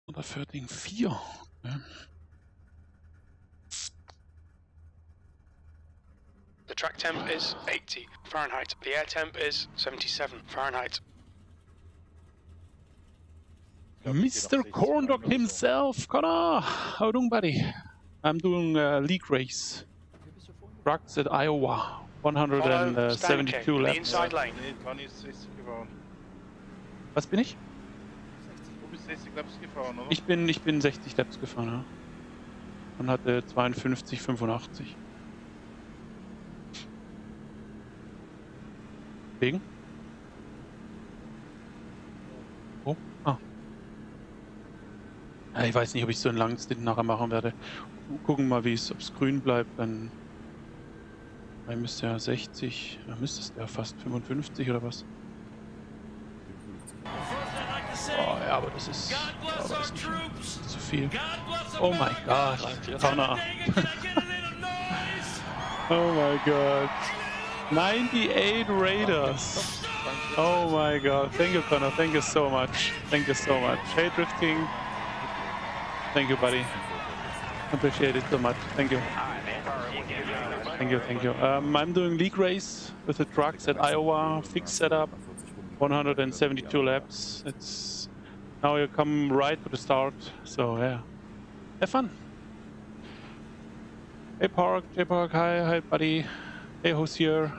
Oder Förding 4. Okay. The track temp is 80 Fahrenheit. The air temp is 77 Fahrenheit. Mr. Corndog himself, Connor! How you doing, buddy? I'm doing a league race. Trucks at Iowa. 172 in the laps. inside lane. Nee, Conny ist 60 gefahren. Was bin ich? Du bist 60 Laps gefahren, oder? Ich bin 60 Laps gefahren, ja. Und hatte 52,85. Wegen? Oh, ah. Ja, ich weiß nicht, ob ich so einen langen Stint nachher machen werde. Gucken mal, ob es grün bleibt, dann müsste ja 60, dann müsste es ja fast 55 oder was. Oh ja, aber das ist nicht zu viel. Oh mein Gott, Connor. Oh mein Gott. 98 Raiders. Oh my God. Thank you, Connor. Thank you so much. Thank you so much. Hey, Drifting. Thank you, buddy. Appreciate it so much. Thank you. Thank you, thank you. I'm doing league race with the trucks at Iowa. Fixed setup. 172 laps. It's now you come right to the start. So yeah, have fun. Hey Park, J Park, hi buddy. Hey Hosier.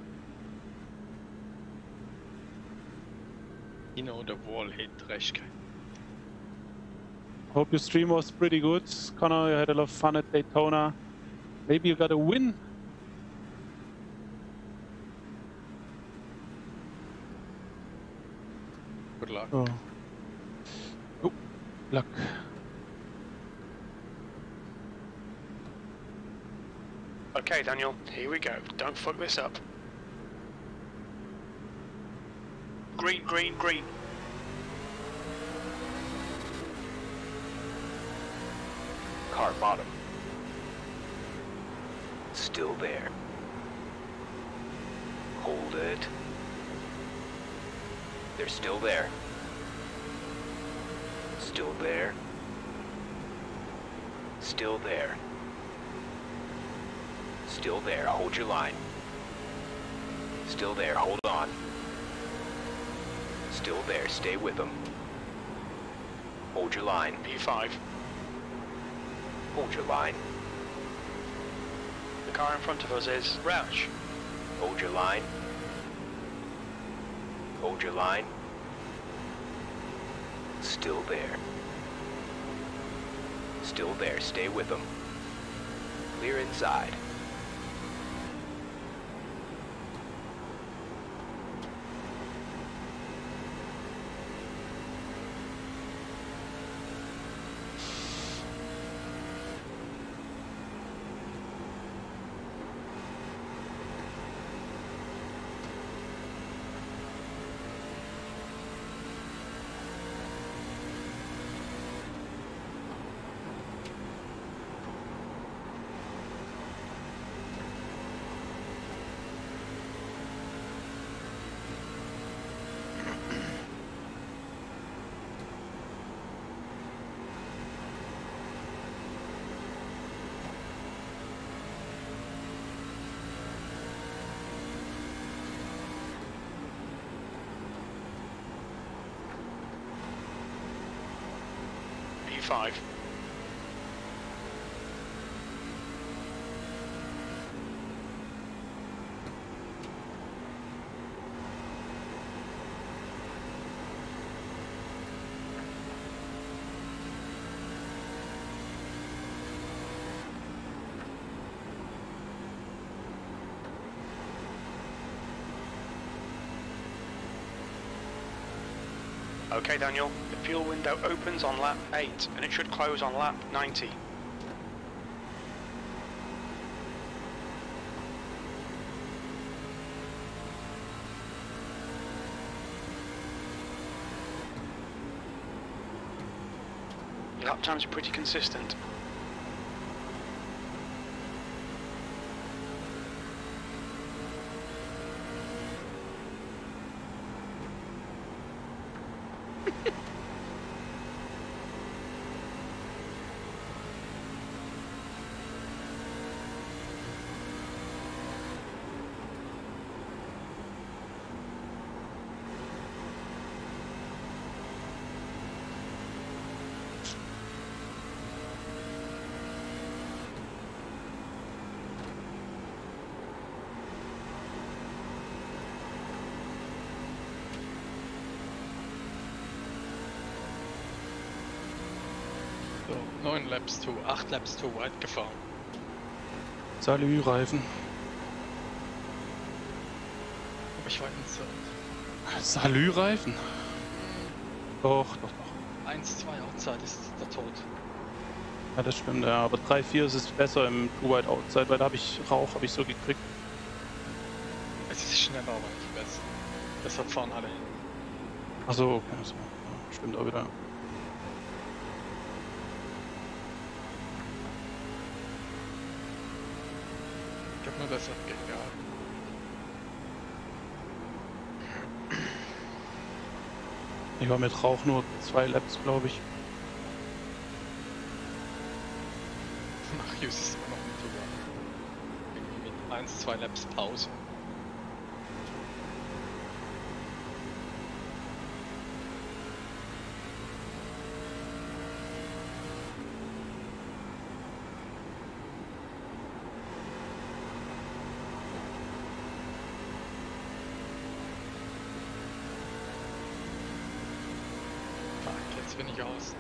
You know the wall hit Reschke. Hope your stream was pretty good. Connor, you had a lot of fun at Daytona. Maybe you got a win. Good luck. Oh, luck. Okay, Daniel, here we go. Don't fuck this up. Green, green, green. Car bottom. Still there. Hold it. They're still there. Still there. Still there. Still there. Hold your line. Still there. Hold on. Still there. Stay with them. Hold your line. P5. Hold your line. The car in front of us is Roush. Hold your line. Hold your line. Still there. Still there. Stay with them. Clear inside. P5. Okay, Daniel, the fuel window opens on lap 8 and it should close on lap 90. Your lap times are pretty consistent. So, 9 Laps to, 8 Laps to wide gefahren. Salü-Reifen. Aber ich war insert. Salü-Reifen? Doch, doch, doch. 1, 2 Outside ist der Tod. Ja, das stimmt, ja. Aber 3, 4 ist es besser im Too Wide Outside, weil da habe ich Rauch, habe ich so gekriegt. Es ist schneller, aber nicht besser. Deshalb fahren alle hin. Achso, okay. Also, ja, stimmt auch wieder. Ich hab nur deshalb gehalten. Ich war mit Rauch nur 2 Laps, glaube ich. Nach Hughes ist immer noch ein Tour. Irgendwie mit 1, 2 Laps Pause. Fuck, jetzt bin ich aus.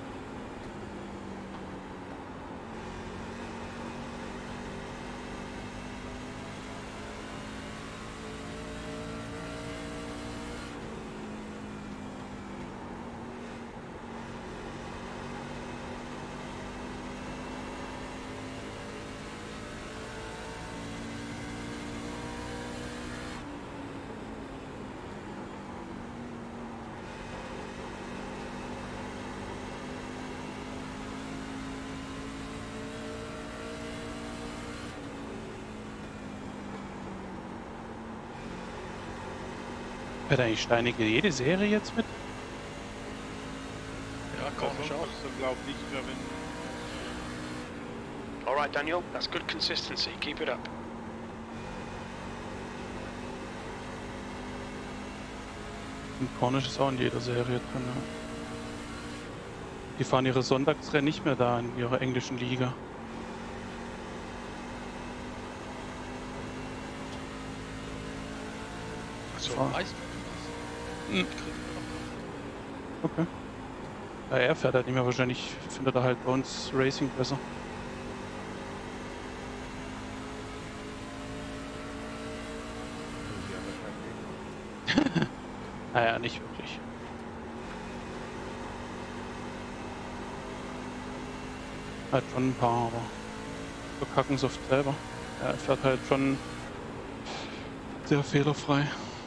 Fährt eigentlich Steinige jede Serie jetzt mit? Ja, Cornish auch. Ich glaube nicht mehr, wenn. Alright, Daniel, that's good consistency. Keep it up. Und Cornish ist auch in jeder Serie drin, ja. Die fahren ihre Sonntagsrennen nicht mehr da in ihrer englischen Liga. So, fahren. weißt du Hm. Okay. Ja, er fährt halt nicht mehr, wahrscheinlich findet er halt bei uns Racing besser. Naja, nicht wirklich. Halt schon ein paar, aber verkacken es oft selber. Er fährt halt schon sehr fehlerfrei.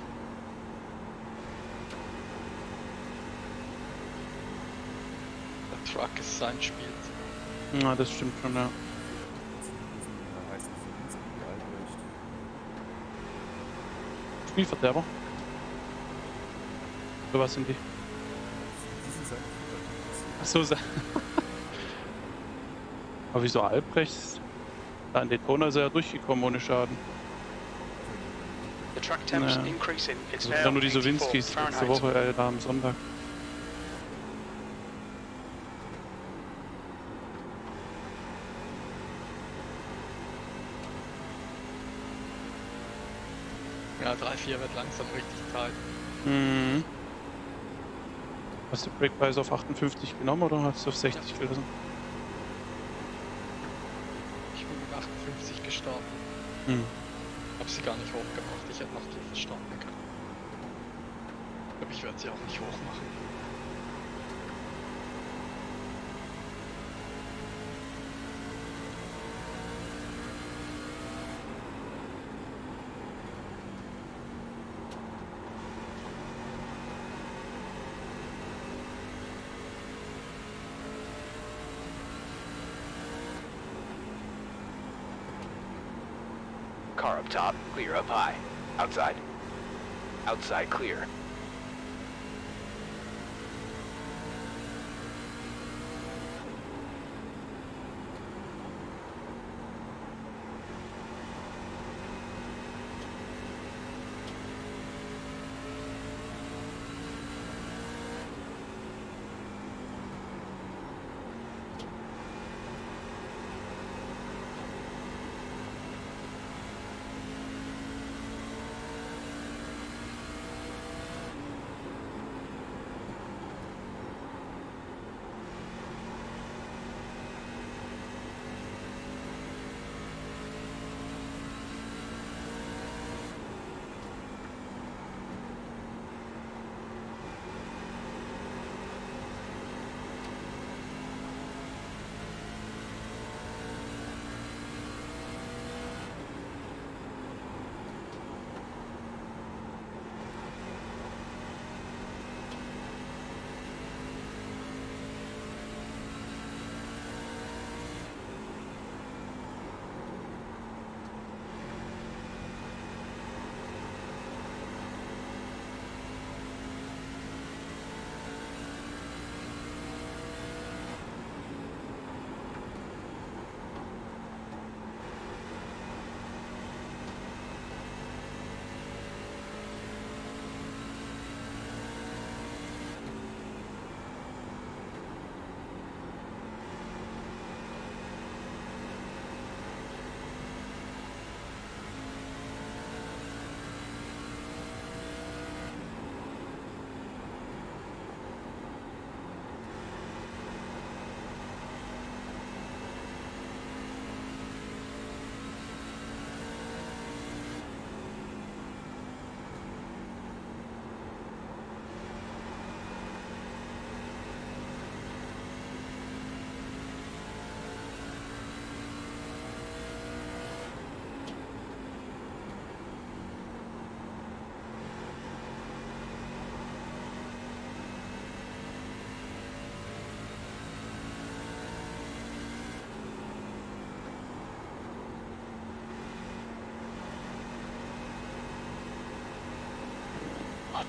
der Truck ist sein Spiel. Ja, das stimmt schon, ja. Spielverderber. So was sind die? Ach so, aber wieso Albrecht? Da in Daytona ist er ja durchgekommen ohne Schaden. The track temp's Ja. increasing. It's Also now dann nur die 84 Sowinskis letzte Fahrenheit. Woche da am Sonntag. Ja, 3, 4 wird langsam richtig tight. Mhm. Hast du Brake Price auf 58 genommen oder hast du auf 60 gelassen? Ich bin mit 58 gestartet. Hm. Hab sie gar nicht hochgemacht. Ich hätte noch tiefer starten können. Aber ich werde sie auch nicht hochmachen. Car up top, clear up high. Outside. Outside clear.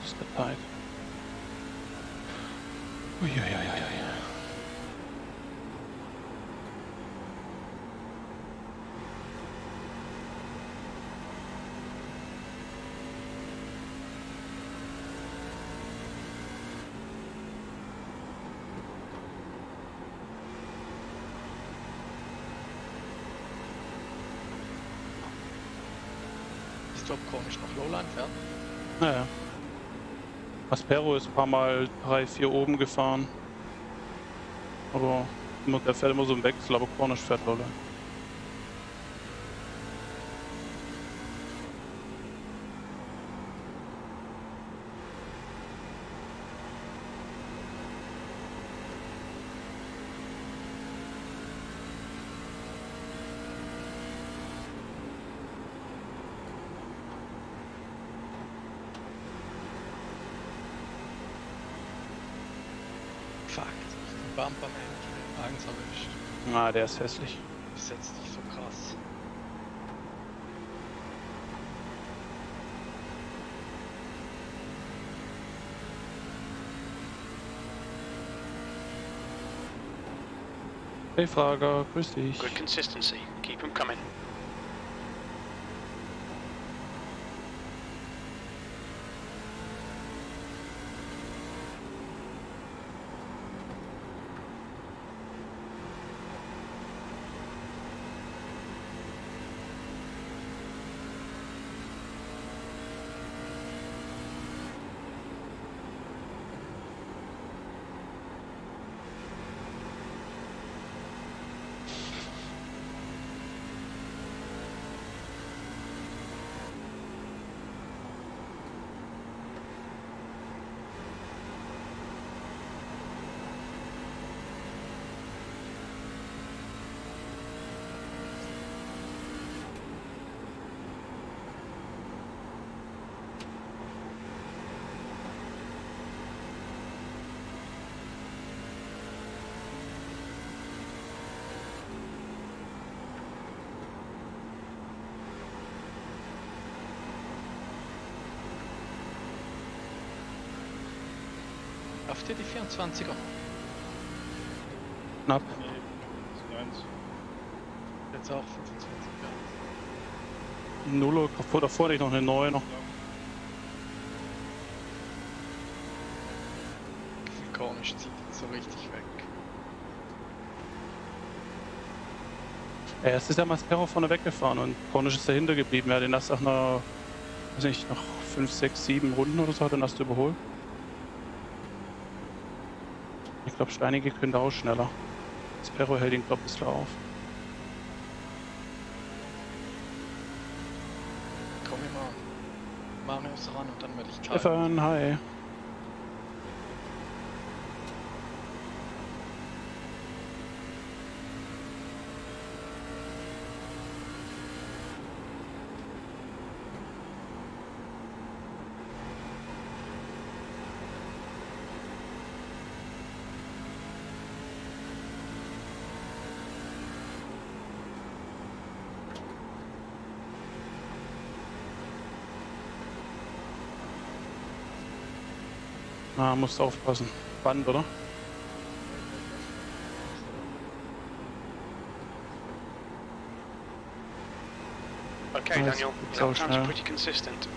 ist der tight. Uiuiuiui. Siehst du, ob Cornish noch Lowline fährt? Naja. Aspero ist ein paar Mal 3, 4 oben gefahren. Aber der fährt immer so im Wechsel, aber Cornish fährt Lowline. Fuck, den Bumper eigens erwischt. Ah, der ist hässlich. Das setzt dich so krass. Hey Frager, grüß dich. Good consistency. Keep them coming. Schafft ihr die 24er? Knapp. Nee, das ist eins. Jetzt auch 25 Nuller, davor nicht noch eine neue noch. Cornish zieht jetzt so richtig weg. Erst ist der Maspero vorne weggefahren und Cornish ist dahinter geblieben. Er hat den erst nach einer, weiß nicht, nach 5, 6, 7 Runden oder so hat er den erst überholt. Ich glaube, Steinige könnte auch schneller. Maspero hält ihn, glaube ich, ein bisschen auf. Komm immer. Marius ran und dann werde ich Stefan, hi. Ah, musst aufpassen. Band, oder? Okay, Nice. Daniel. So Lap times schnell. are pretty consistent.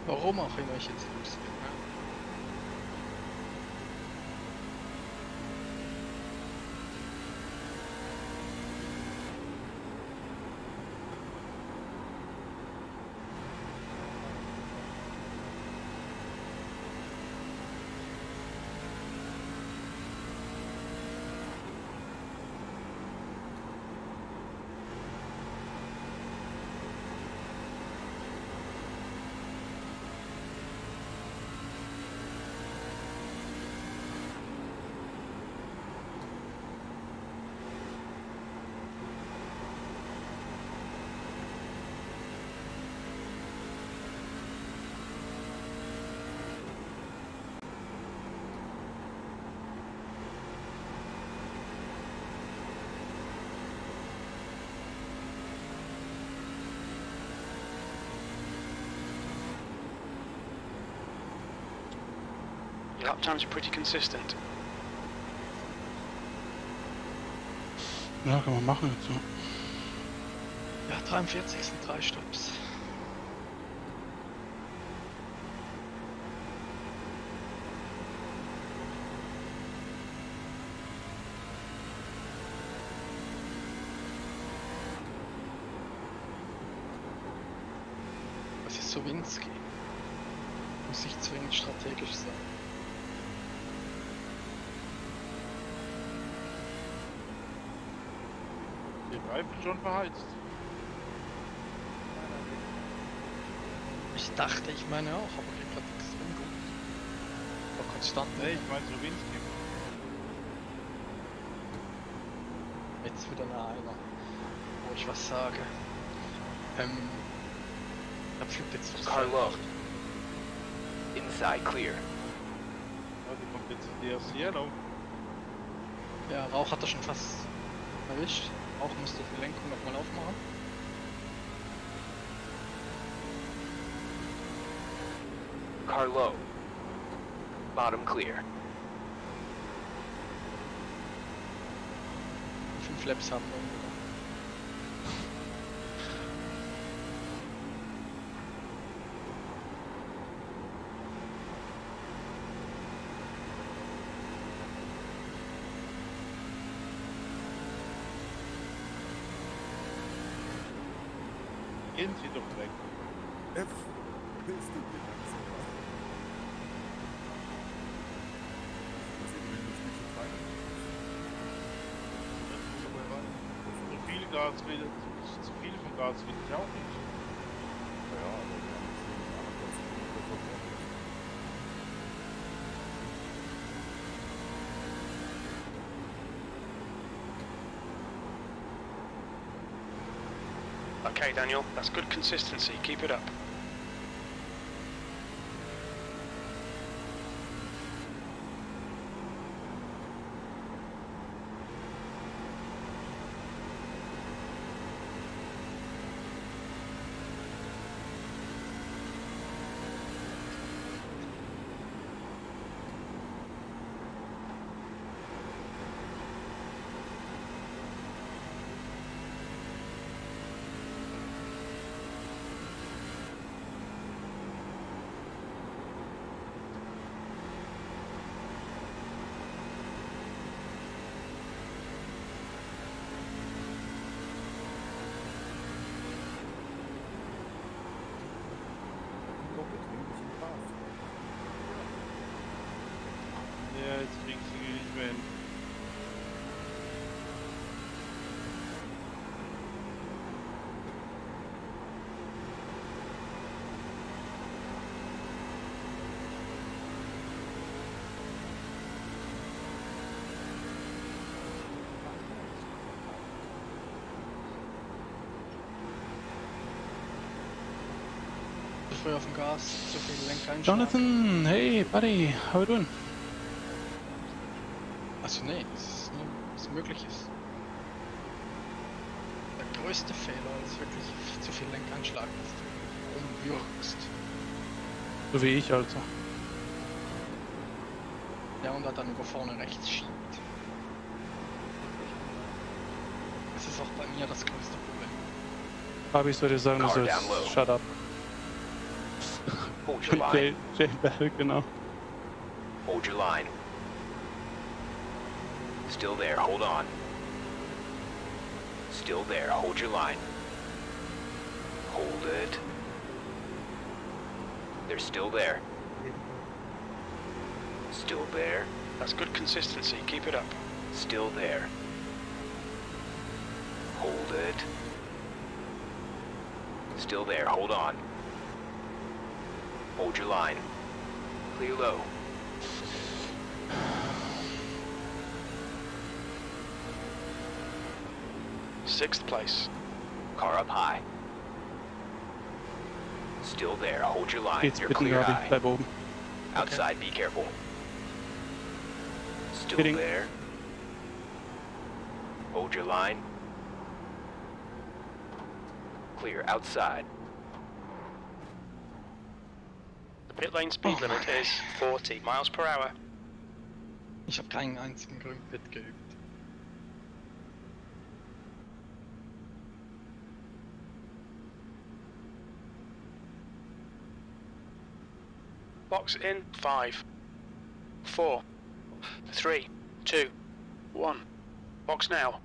Warum auch immer ich jetzt los bin. Ja. Lap times are pretty consistent. Ja, kann man machen jetzt so. Ja, 43 sind 3 Stops. Was ist Sowinski? Muss nicht zwingend strategisch sein. Die Reifen schon verheizt. Ich dachte, ich meine auch, aber geht gerade extrem gut. War konstant. Nee, ich meine Sowinski. Jetzt wieder einer, wo ich was sage. Da fliegt jetzt was. Car low. Inside clear. Ja, die kommt jetzt in die erste Yellow. Ja, Rauch hat er schon fast erwischt. Rauch müsste die Lenkung nochmal aufmachen. Car low. Bottom clear. 5 Laps haben wir. Gehen Sie doch weg. Willst du mir langsam machen? Das ist irgendwie nicht so fein. Das ist schon mal rein. So viel Gas will, zu viel vom Gas will ich auch nicht. Ja, aber wir haben es nicht an, das ist nicht so verboten. Okay, Daniel, that's good consistency. Keep it up. Doch, jetzt bin ich ein bisschen fast. Ja, jetzt kriegst du ihn nicht mehr hin. Zu früh auf dem Gas, zu viel Lenkeinschlag. Jonathan, hey buddy, how you doing? Also nee, das ist nur, was möglich ist. Der größte Fehler ist wirklich zu viel Lenkeinschlag, dass du rumwirkst. So wie ich also. Ja, und er dann über vorne rechts schiebt. Das ist auch bei mir das größte Problem. Fabi, ich würde sagen, du Car sollst down low. shut up. Hold your line. Jay Bell, genau. Hold your line. Still there, hold on. Still there, hold your line. Hold it. They're still there. Still there. That's good consistency. Keep it up. Still there. Hold it. Still there, hold on. Hold your line. Clear low. Sixth place. Car up high. Still there, hold your line. Geht's You're bitten, clear glaube ich. high. Bleib oben. Outside, be careful. Still Hitting. there. Hold your line. Clear outside. The pit lane speed limit is 40 miles per hour. Ich habe keinen einzigen grünen Pit geübt. Box in 5, 4, 3, 2, 1. Box now.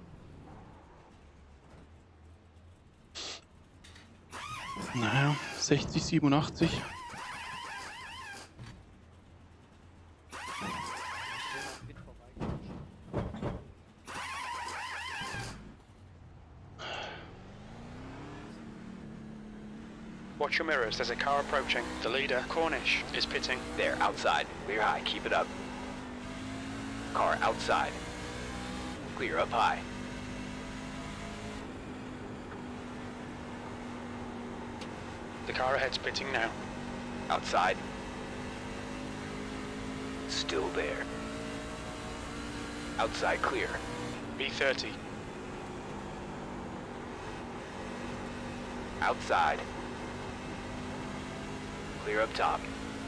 Naja, 60, 87. Watch your mirrors, there's a car approaching. The leader, Cornish, is pitting. There, outside. Clear high, keep it up. Car outside. Clear up high. The car ahead's pitting now. Outside. Still there. Outside clear. B30. Outside. Clear up top.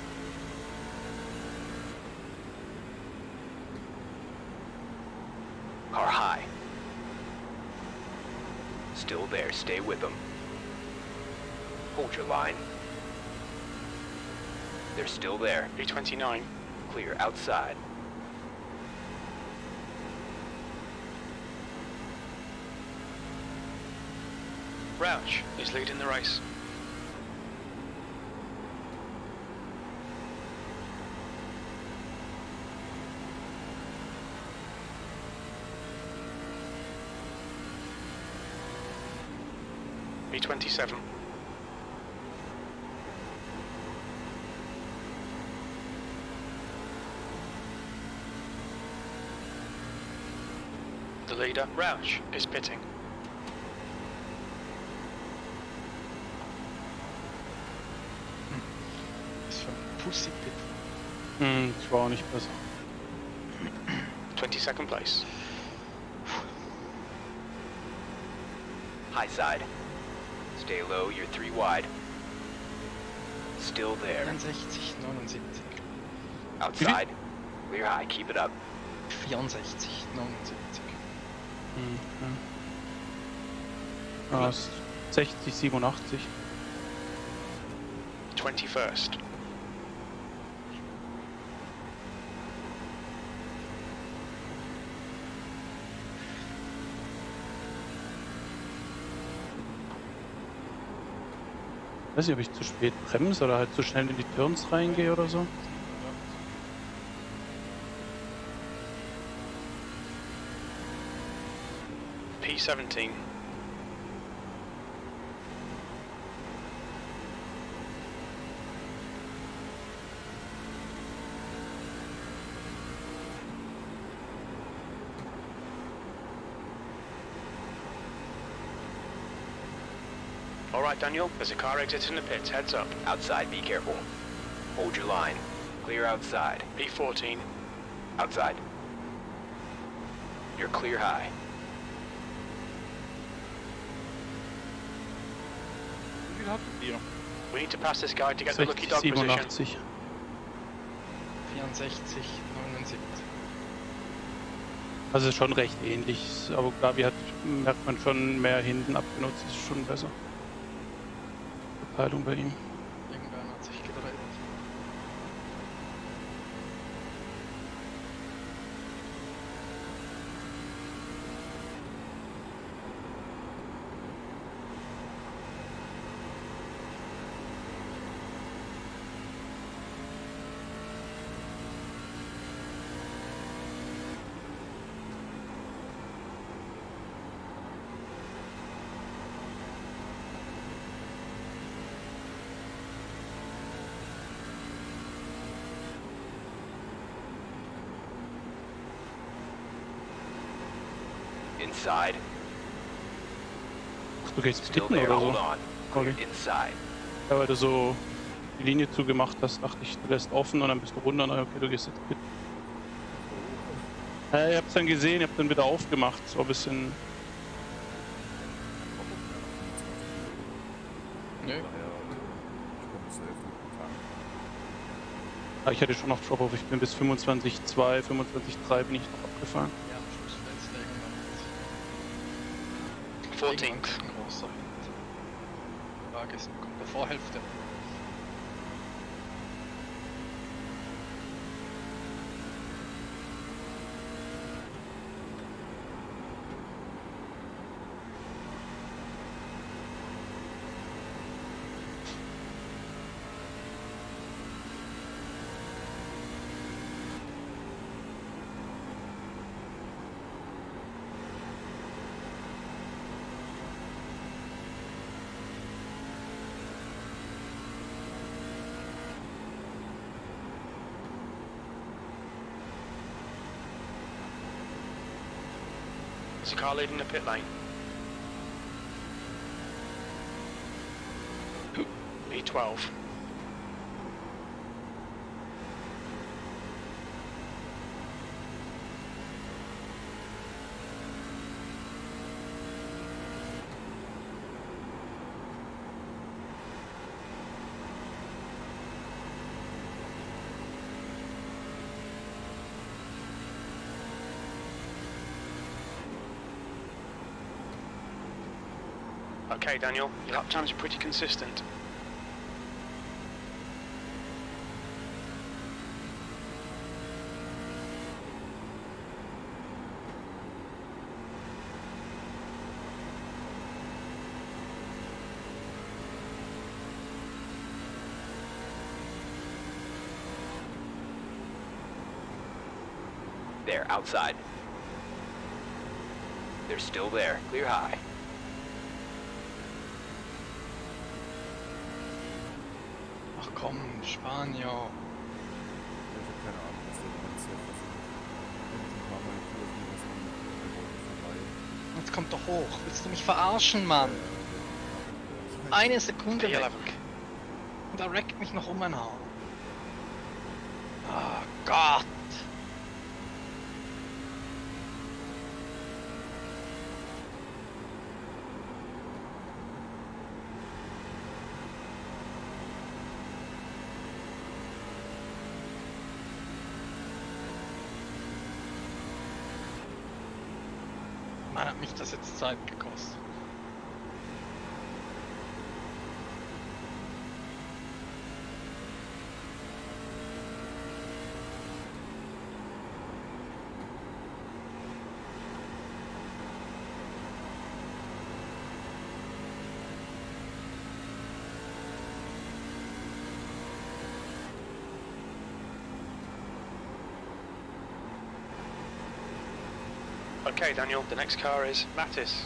Car high. Still there, stay with them. Hold your line. They're still there. B29. Clear outside. Rouch is leading the race. B27. The leader, Rouch, is pitting. Was für ein Pussy-Pit. Ich war auch nicht besser. 22nd place. High side. Stay low, you're 3 wide. Still there. 64, 79. Outside. Clear high, keep it up. 64, 79. Ja, ist 60, 87. 21st. Ich weiß nicht, ob ich zu spät bremse oder halt zu schnell in die Turns reingehe oder so. P17. All right, Daniel, there's a car exiting the pits. Heads up. Outside, be careful. Hold your line. Clear outside. P14. Outside. You're clear high. Wie viel hattet ihr? We need to pass this guy to get the 60, lucky dog position. 87. 64, 79. Also schon recht ähnlich. Aber Gabi hat, merkt man schon, mehr hinten abgenutzt. Ist schon besser. Verteilung bei ihm. Irgendwer hat sich gedreht. inside. Ach, du gehst Still pitten there, oder hold so? on. Olli. Inside. Ja, weil du so die Linie zugemacht hast, dachte ich, du lässt offen und dann bist du runter und dann, okay, du gehst jetzt pitten. Ja, ich hab's dann gesehen, ich hab dann wieder aufgemacht, so ein bisschen. Nö. Daher, ich komme safe mit dem Tank. Ja, ich hatte schon noch Drop-Off, ich bin bis 25,2, 25,3 bin ich noch abgefahren. Ja, am Schluss fällt's irgendwann. 14th. Ein großer Hit. Die Frage ist, kommt der Vorhälfte? Is the car leaving the pit lane? E12. Okay, Daniel, your lap times are pretty consistent. There, outside. They're still there. Clear high. Ach komm, Spanier. Ich habe keine Ahnung, was der ganz safe versucht. Und ein paar Mal Kurven, was an vorbei. Jetzt kommt doch hoch. Willst du mich verarschen, Mann? Eine Sekunde weg. Und er reckt mich noch um ein Haar. Oh Gott. Mann, hat mich das jetzt Zeit gekostet. Okay, Daniel, the next car is Mattis.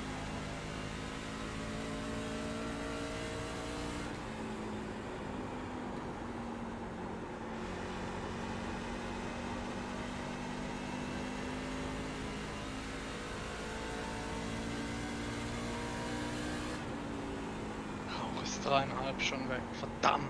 Auch ist 3,5 schon weg. Verdammt.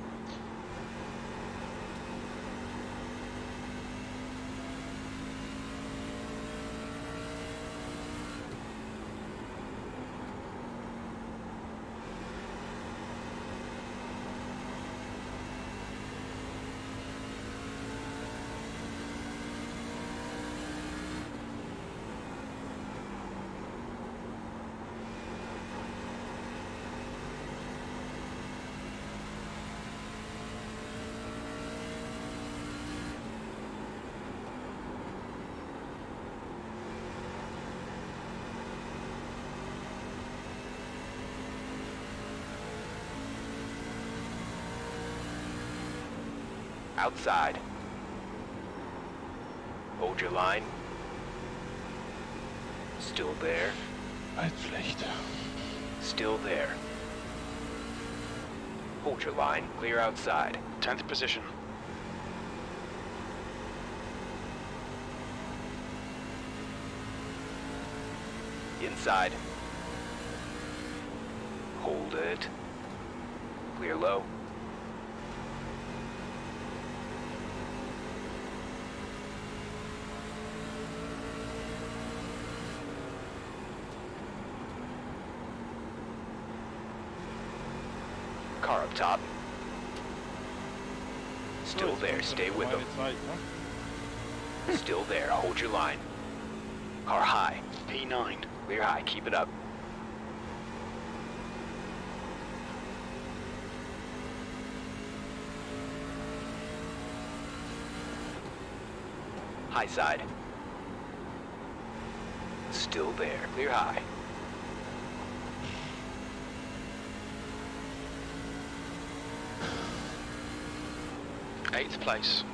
Outside. Hold your line. Still there. Altpflicht. Still there. Hold your line. Clear outside. 10th position. Inside. Hold it. Clear low. Car up top. Still there, stay with them. Meine Zeit, ne? Still there, hold your line. Car high. P9. Clear high, keep it up. High side. Still there, clear high. Eighth place.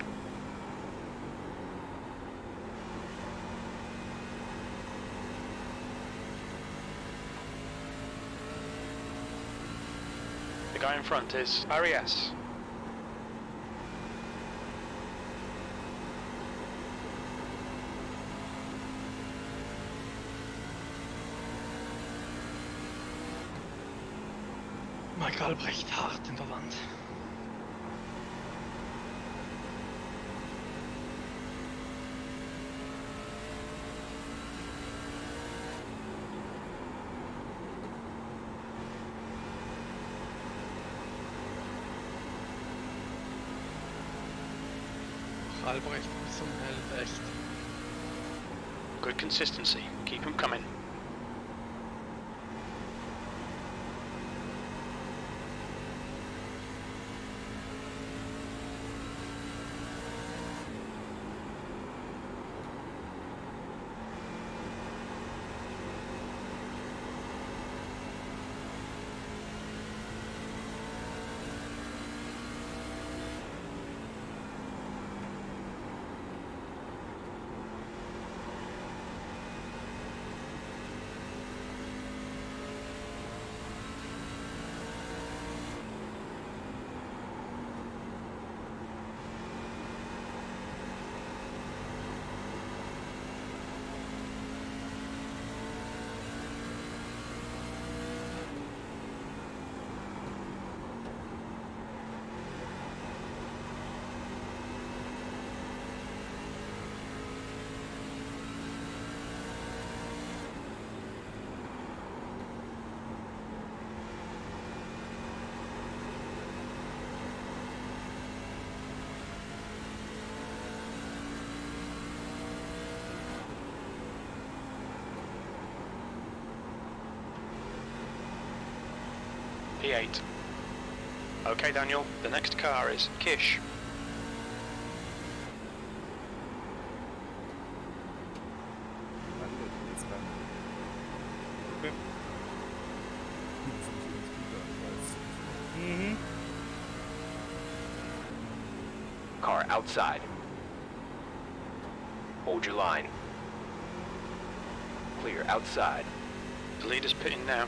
The guy in front is Barry S. Mike Albrecht hart in der Wand. Albrecht zum Helvecht. Good consistency. Keep him coming. P8. Okay, Daniel, the next car is Kish. Warte, jetzt ran. Okay. Das ist nicht ins Spiel, ich weiß. Mhm. Car outside. Hold your line. Clear outside. The leader's pitting now.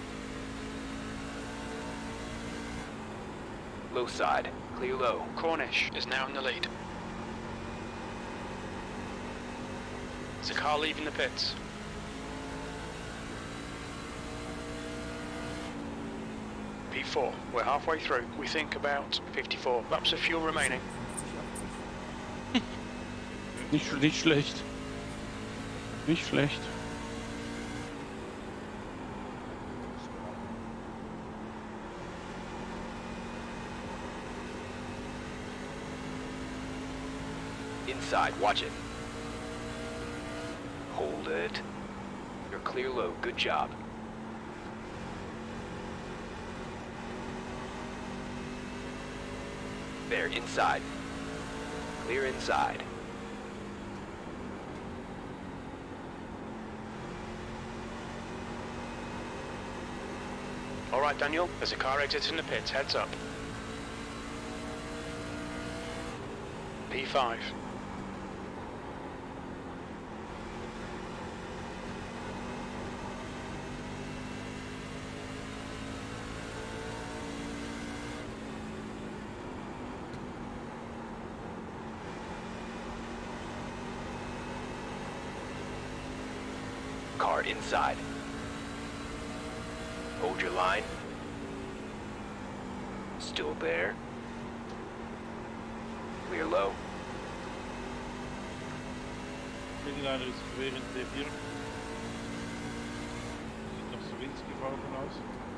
Low side. Clear low. Cornish is now in the lead. There's a car leaving the pits. P4, we're halfway through. We think about 54 laps of fuel remaining. 50, 80. Nicht schlecht. Nicht schlecht. Inside, watch it. Hold it. You're clear low, good job. There, inside. Clear inside. All right, Daniel, there's a car exiting the pits. Heads up. P5. Car inside. Hold your line. Still there. Clear low. Regeliner ist quer in T4. Sieht noch Sawinski-Farben aus.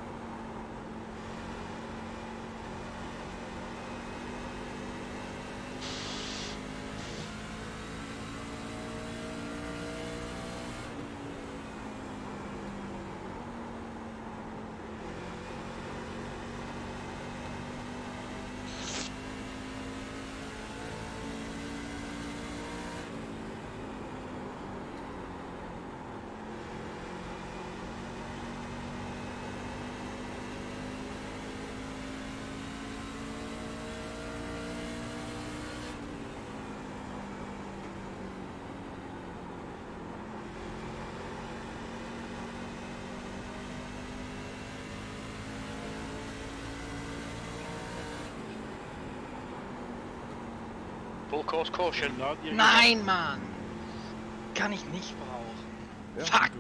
Full course caution. Nein, Mann! Kann ich nicht brauchen. Ja, Fuck!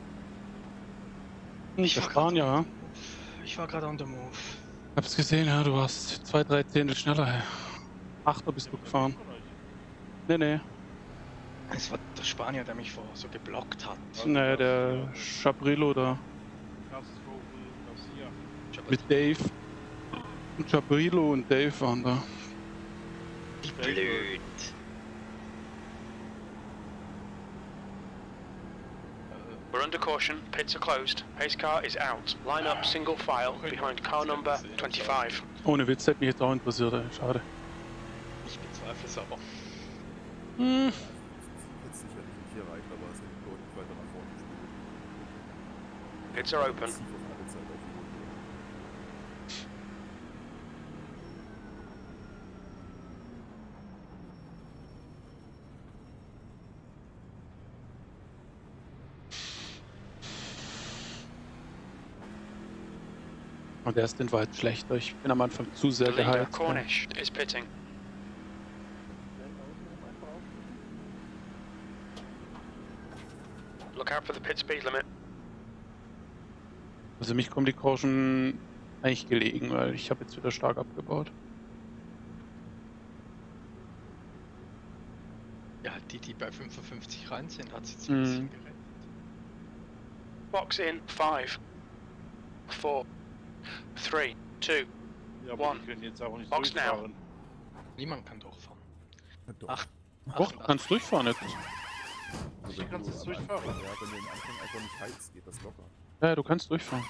du. Nicht das fahren, ja. Ich war gerade on the move. Ich hab's gesehen, ja, du warst 2-3 Zehntel schneller. Achter bist du gefahren. Nee. Es war der Spanier, der mich vorher so geblockt hat. Nee, der Chabrillo da. Kastvogel, Garcia. Mit Dave. Chabrillo und Dave waren da. Wie blöd. We're under caution. Pits are closed. Pace car is out. Line up single file behind car number 25. Ohne Witz, hätte mich jetzt auch interessiert, ey. Schade. Ich bezweifle es aber. Hm. Jetzt sicherlich nicht hier rein, aber es hätte deutlich weiter nach vorne gespielt. Pits are open. Massiv auf alle Zeit auf die Runde. Und der Stint war jetzt schlechter. Ich bin am Anfang zu sehr The leader, geheizt. Cornish, is pitting. Look out for the pit speed limit. Also mich kommt die Caution eigentlich gelegen, weil ich habe jetzt wieder stark abgebaut. Ja, die bei 55 rein sind, hat sie ein bisschen gerettet. Box in 5, 4, 3, 2. Ja, aber One. die können jetzt auch nicht Box now. durchfahren. Niemand kann durchfahren. Doch. Ach, Doch, du kannst durchfahren jetzt. Also du kannst jetzt durchfahren. Ja, wenn du am Anfang einfach nicht heizt, geht das locker. Ja, du kannst durchfahren.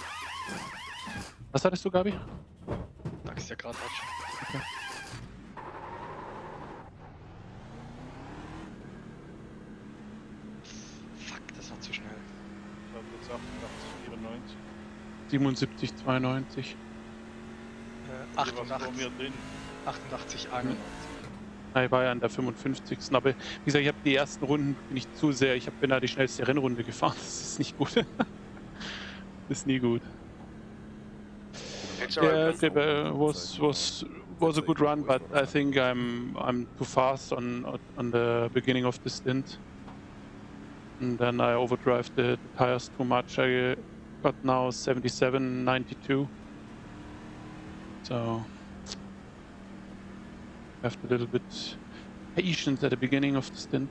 Was hattest du, Gabi? sagst ja gerade schon. Fuck, das war zu schnell. Ich habe jetzt 88, 94. 77, 92. Du warst vor mir 88, drin. 88, 91. Ich war ja an der 55. Aber wie gesagt, ich habe die ersten Runden nicht zu sehr. Ich bin da die schnellste Rennrunde gefahren. Das ist nicht gut. Das ist nie gut. Pits Yeah, are open. was a good run, but I think I'm too fast on the beginning of the stint, and then I overdrive the tires too much. I got now 77.92, so I have a little bit patience at the beginning of the stint.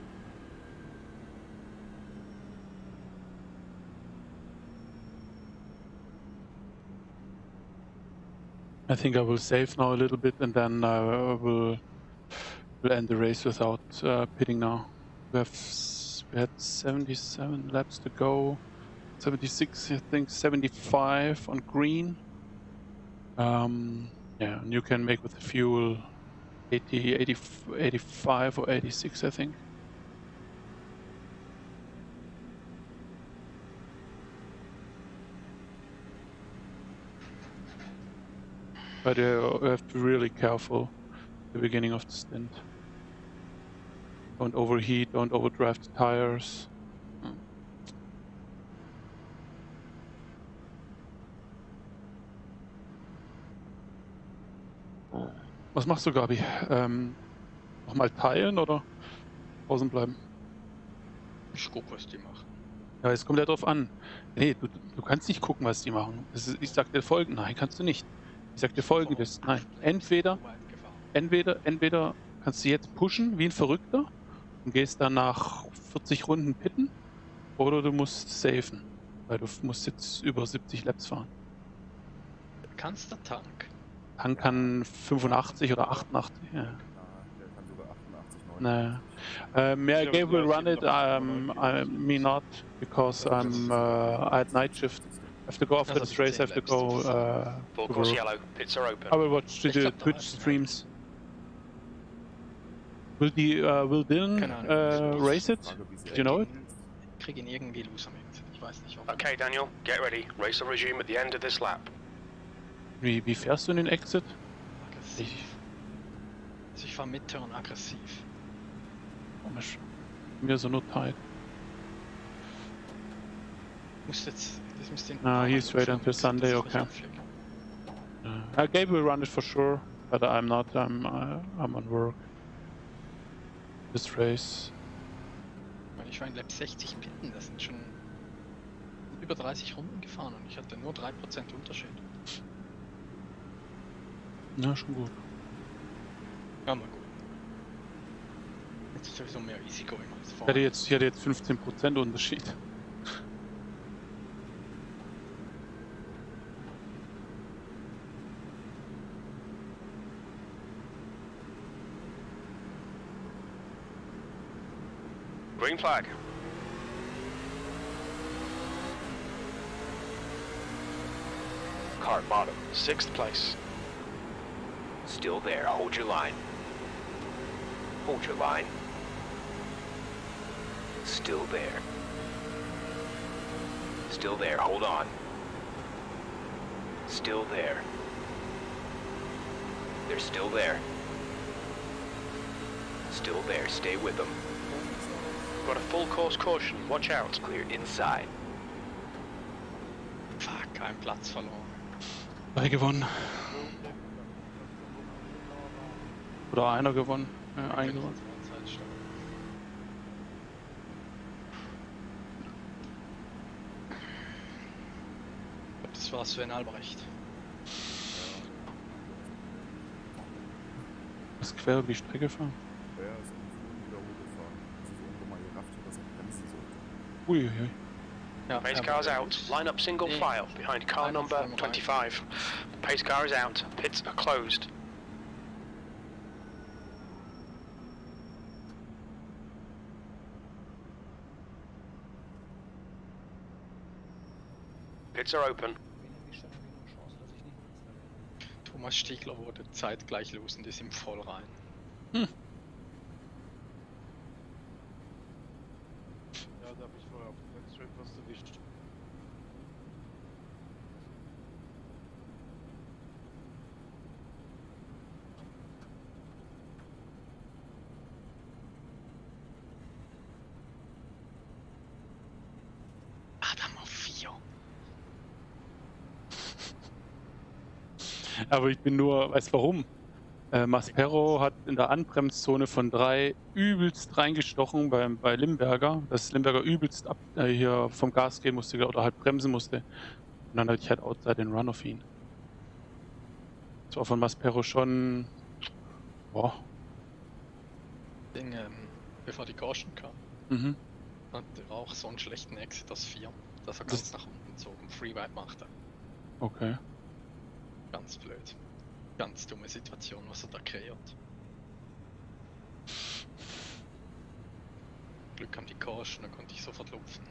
I think I will save now a little bit, and then I will end the race without pitting now. We had 77 laps to go, 76, I think 75 on green. Yeah, and you can make with the fuel 80, 85 or 86, I think. But you have to be really careful at the beginning of the stint. Don't overheat, don't overdrive the tires. Was machst du, Gabi? Nochmal teilen oder draußen bleiben? Ich guck, was die machen. Ja, es kommt ja drauf an. Nee, du kannst nicht gucken, was die machen. Ich sag dir folgendes. Nein, kannst du nicht. Ich sag dir folgendes. Nein. Entweder kannst du jetzt pushen wie ein Verrückter und gehst dann nach 40 Runden pitten, oder du musst safen, weil du musst jetzt über 70 Laps fahren. Kannst der Tank? Tank kann 85 oder 88. Ja. Der kann sogar 88, 89. Yeah, Ich Gabe will glaub, run it. Me not, because I'm at night shift. I have to go after Also this race. I have to 10 go. Full to course work. yellow. Pits are open. I will watch Ich the glaub, da Twitch weiß ich streams. Will Dylan Keine Ahnung. race it? Frage, wie sie Do you know it? Ich krieg ihn irgendwie loser mit. Ich weiß nicht, ob. Okay, Daniel, get ready. Race will resume at the end of this lap. Wie fährst du in den Exit? Aggressiv. Also ich fahr Midturn aggressiv. Komisch. Mir so nur tight. Muss jetzt. Das müsste in Ah, he's waiting until Sunday, okay. Gabe will run it for sure, but I'm not. I'm on work. This race. Ich war in Lab 60 pitten, das sind schon über 30 Runden gefahren und ich hatte nur 3% Unterschied. Ja, schon gut. Ja, mal gut. Jetzt ist sowieso mehr Easygoing als Ich vorher. hatte jetzt 15% Unterschied. Green flag. Car bottom. 6th place. Still there. Hold your line. Hold your line. Still there. Still there. Hold on. Still there. They're still there. Still there. Stay with them. Got a full course caution. Watch out. Clear inside. Fuck, einen Platz verloren. 3 gewonnen. Oder einer gewonnen. Einen gewonnen. Ich glaub, das war Sven Albrecht. Das quer über die Strecke fahren. Ja, ist wiederholt gefahren. Dass ich irgendwo mal gerafft habe, dass er bremsen sollte. Uiuiui. Ja, Pace er car's war out. Line up single Nee. file behind car Einer number vorne rein. 25. Pace car is out. Pits are closed. Pits are open. Thomas Stiegler wurde zeitgleich los und ist ihm voll rein. Ja, da hab ich vorher auf dem Netzstraight was erwischt. Adam auf 4. Aber ich bin nur, weißt warum? Maspero hat in der Anbremszone von 3 übelst reingestochen bei Limberger, dass Limberger übelst hier vom Gas gehen musste oder halt bremsen musste. Und dann hatte ich halt outside den Run auf ihn. Das war von Maspero schon. Boah. Ding, bevor die Caution kam, Mhm. hatte er auch so einen schlechten Exit aus 4, dass er Das- ganz nach unten zog und Freeride machte. Okay. Ganz blöd. Ganz dumme Situation, was er da kreiert. Glück kam die Caution, dann konnte ich sofort lupfen.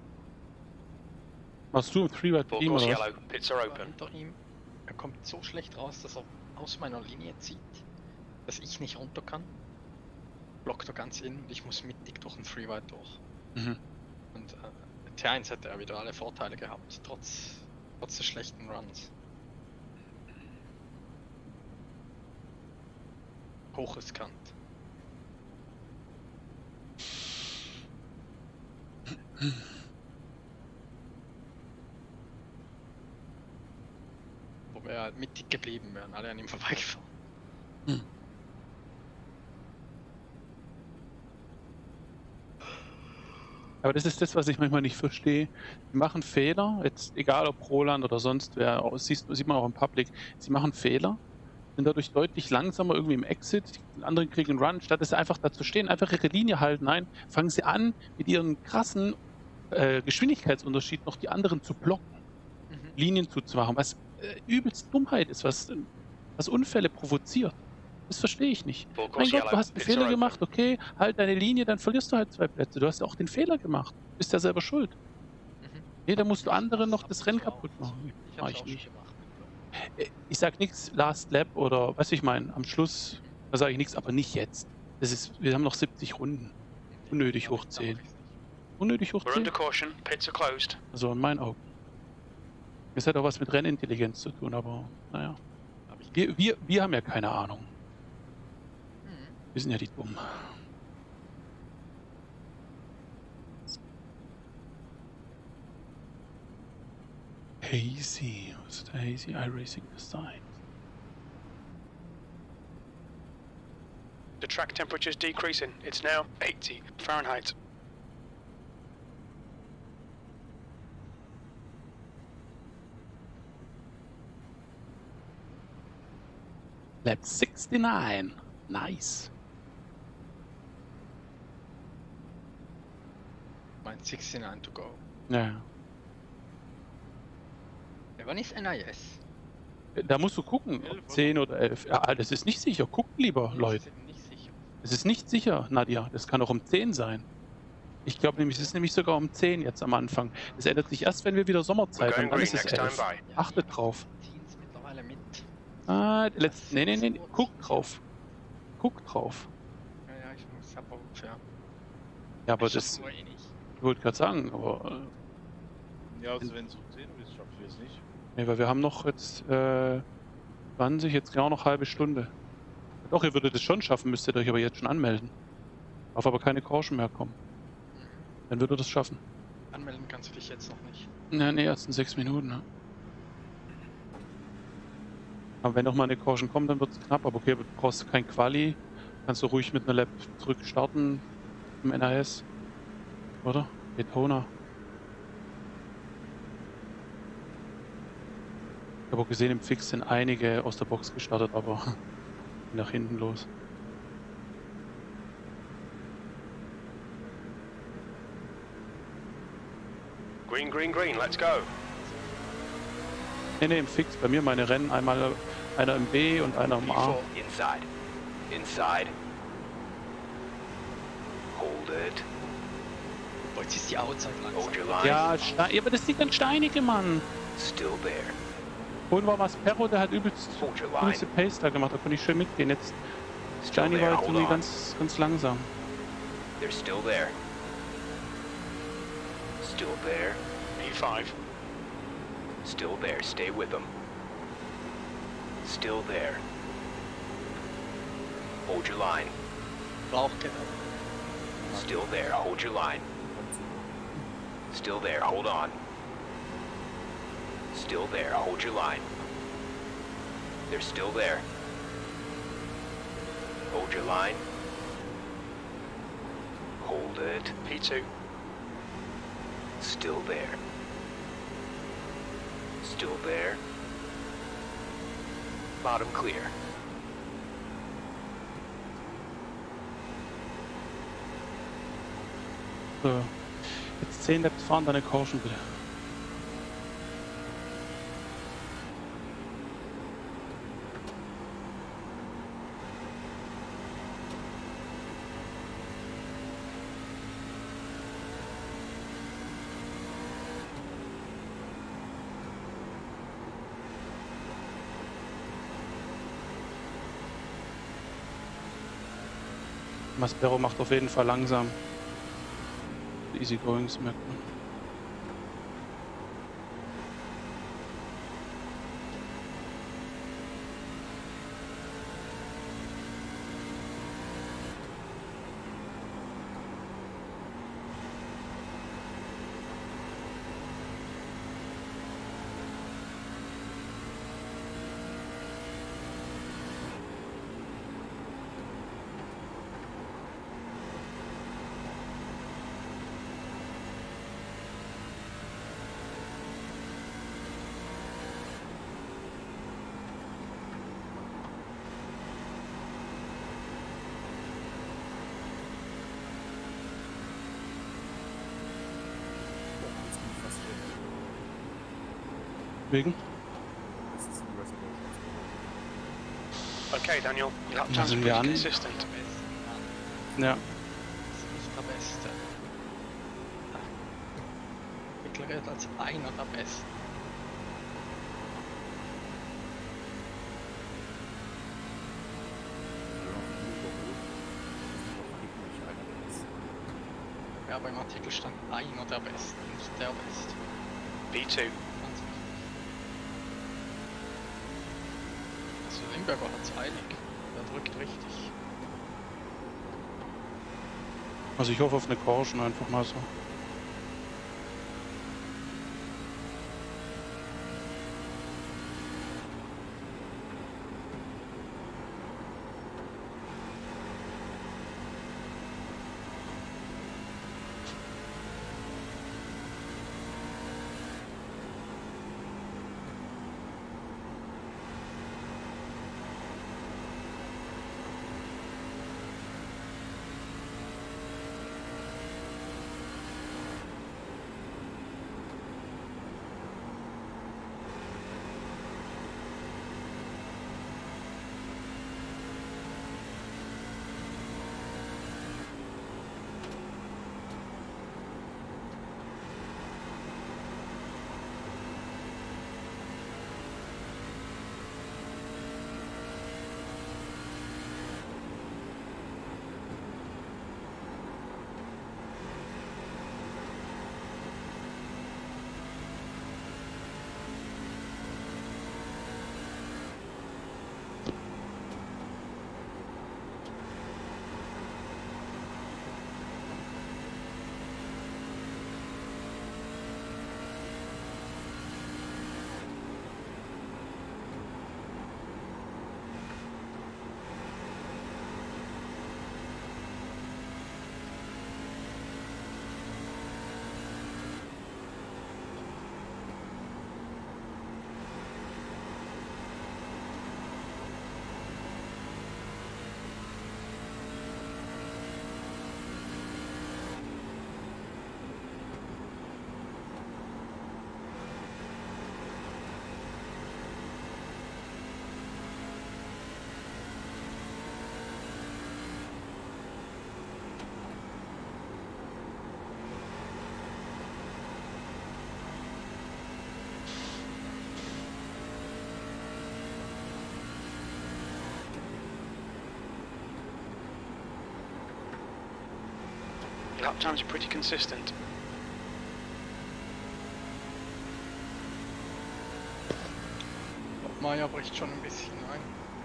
Machst du im Freeride Full mit ihm course oder was? yellow. Pits are Aber open. hinter ihm, er kommt so schlecht raus, dass er aus meiner Linie zieht, dass ich nicht runter kann. Blockt er ganz in und ich muss mittig durch den Freeride durch. Mhm. Und T1 hätte er wieder alle Vorteile gehabt, trotz des schlechten Runs. Hochriskant. Wo wir halt mittig geblieben wären, alle an ihm vorbeigefahren. Aber das ist das, was ich manchmal nicht verstehe. Die machen Fehler, jetzt egal ob Roland oder sonst wer, sieht man auch im Public, sie machen Fehler, sind dadurch deutlich langsamer irgendwie im Exit, die anderen kriegen einen Run, statt dass sie einfach da zu stehen, einfach ihre Linie halten. Nein, fangen sie an, mit ihren krassen Geschwindigkeitsunterschied noch die anderen zu blocken, Linien zuzumachen, was übelst Dummheit ist, was Unfälle provoziert. Das verstehe ich nicht. Mein Gott, du hast einen Fehler gemacht, okay, halt deine Linie, dann verlierst du halt 2 Plätze. Du hast ja auch den Fehler gemacht. Du bist ja selber schuld. Nee, da musst du anderen noch das Rennen kaputt machen. Mach ich nicht. Ich sag nichts Last Lap oder, was ich meine, am Schluss, da sage ich nichts, aber nicht jetzt. Wir haben noch 70 Runden. Unnötig hoch 10. Unnötig hoch 10. Also in meinen Augen. Das hat auch was mit Rennintelligenz zu tun, aber naja. Wir haben ja keine Ahnung. Wir sind ja die Dummen. Hazy. Was ist der Hazy iRacing Design? The track temperature is decreasing. It's now 80 Fahrenheit. Lap 69. Nice. Mein 69 to go. Ja. Wann ist NIS? Da musst du gucken, ob 10 oder 11. Ja, das ist nicht sicher. Guckt lieber, Leute. Nicht sicher. Es ist nicht sicher, Nadja. Das kann auch um 10 sein. Ich glaube nämlich, es ist nämlich sogar um 10 jetzt am Anfang. Das ändert sich erst, wenn wir wieder Sommerzeit haben. Dann ist es 11. Achtet drauf. Ziehen's mittlerweile mit. Nee. Guckt drauf. Guckt drauf. Ja, ich muss aber ja. Ja, aber Ich das. schaff's nur eh nicht. Ich wollte gerade sagen, aber. Ja, also wenn es um 10 Uhr ist, schaffen wir es nicht. Nee, weil wir haben noch jetzt 20, jetzt genau noch halbe Stunde. Doch, ihr würdet es schon schaffen, müsstet ihr euch aber jetzt schon anmelden. Darf aber keine Caution mehr kommen. Dann würdet ihr das schaffen. Anmelden kannst du dich jetzt noch nicht. Nee, erst in 6 Minuten. Ne? Aber wenn noch mal eine Caution kommt, dann wird es knapp. Aber okay, du brauchst kein Quali. Kannst du ruhig mit einer Lap zurück starten im NAS. Oder? Daytona. Ich habe auch gesehen, im Fix sind einige aus der Box gestartet, aber nach hinten los. Green, let's go. Nee, im Fix. Bei mir meine Rennen. Einmal einer im B und einer im A. Inside. Hold it. Boah, jetzt ist die Outside langsam. Hold your line. Ja, aber das sind ganz steinige, Mann. Still there. Vorhin war Maspero, der hat übelste Pace da gemacht. Da konnte ich schön mitgehen. Jetzt Steini war jetzt irgendwie ganz langsam. They're still there. Still there. P5. Still there. Stay with them. Still there. Hold your line. Rauchkette. Still there. Hold your line. Still there. Hold on. Still there. Hold your line. They're still there. Hold your line. Hold it. P2. Still there. Still there. Bottom clear. So. Jetzt 10 Laps fahren, dann eine Caution bitte. Maspero macht auf jeden Fall langsam. Easy Goings merkt man. Wegen? Das ist ein Reservoir. Okay, Daniel, your lap Da time's sind wir pretty an. consistent. Ja. Das ist nicht der Beste. Deklariert als einer der Besten. Ja, aber im Artikel stand einer der Besten, nicht der Beste. V2. Ganz wichtig. Also Limburger hat's eilig. Der drückt richtig. Also ich hoffe auf eine Caution einfach mal so. Your lap time's pretty consistent. Maya bricht schon ein bisschen ein.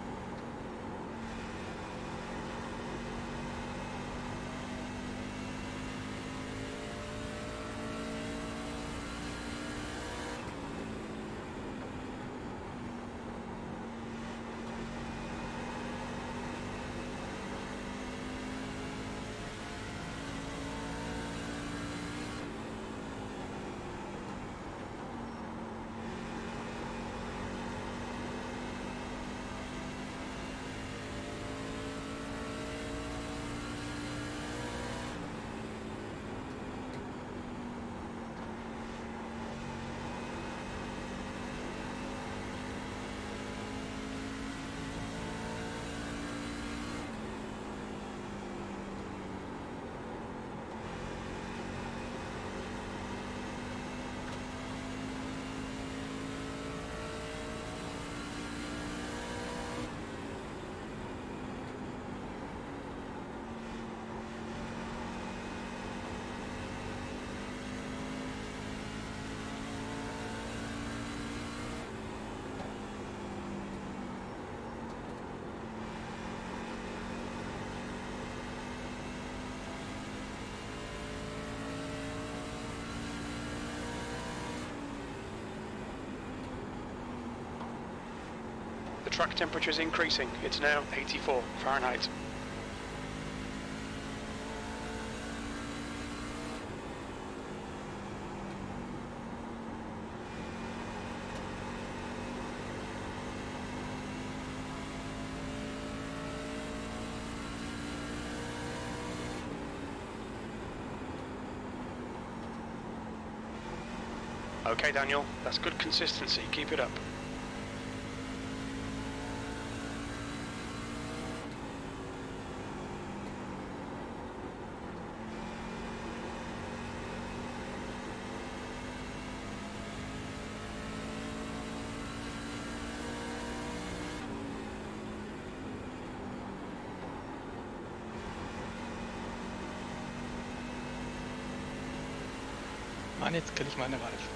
The track temperature is increasing. It's now 84 Fahrenheit. Okay, Daniel, that's good consistency. Keep it up. Mann, jetzt kriege ich meine Reifen.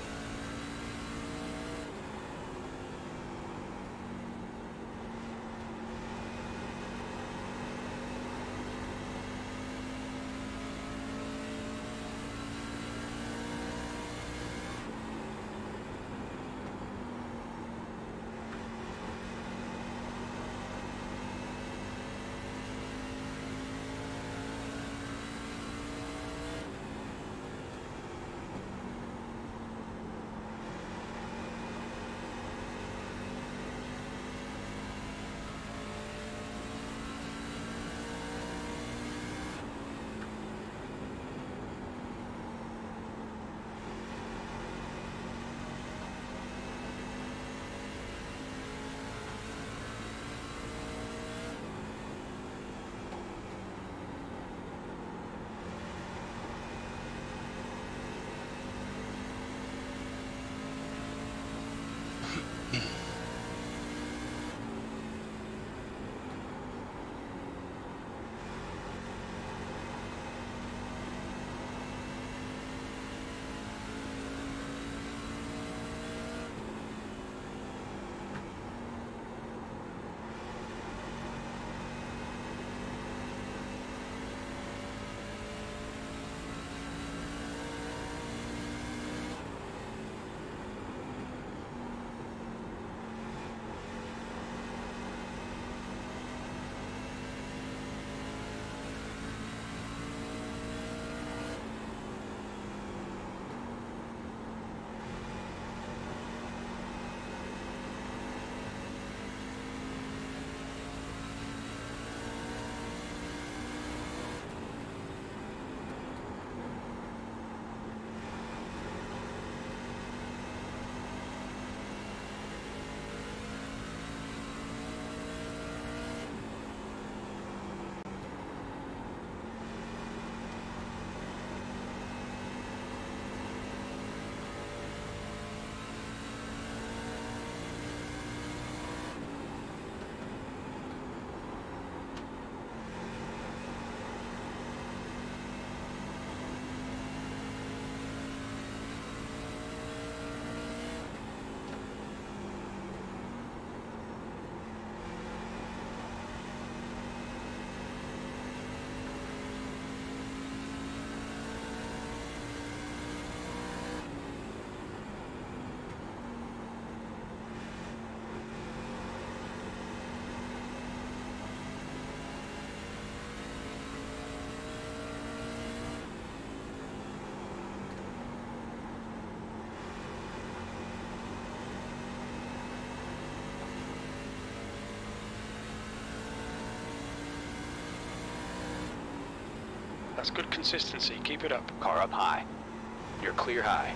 That's good consistency. Keep it up. Car up high. You're clear high.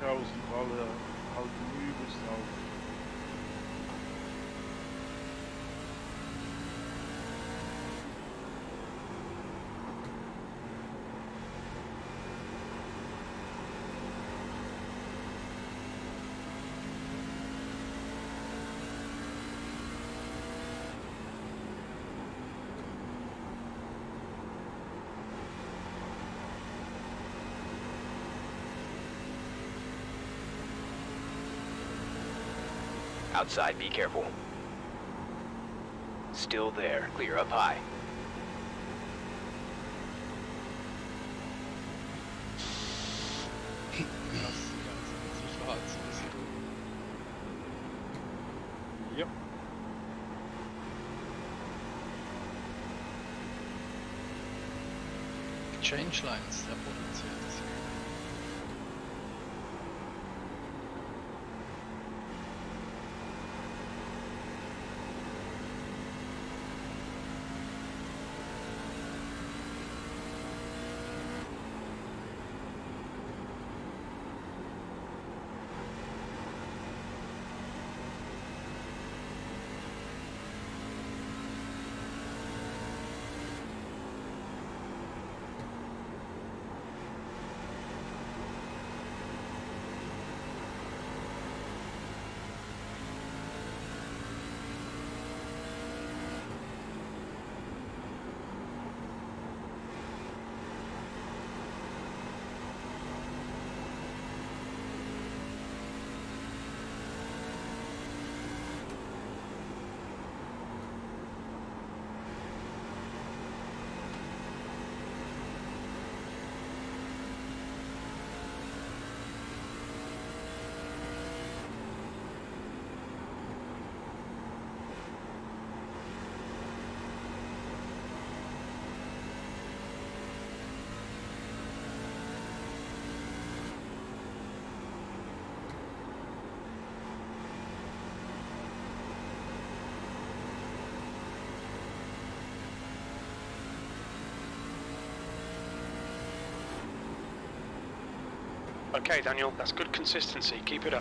raus und alle halten übelst auf. Outside, be careful. Still there. Clear up high. Das Sicherheitsrisiko. Ja. Change Lines, der produziert das. Okay, Daniel, that's good consistency. Keep it up.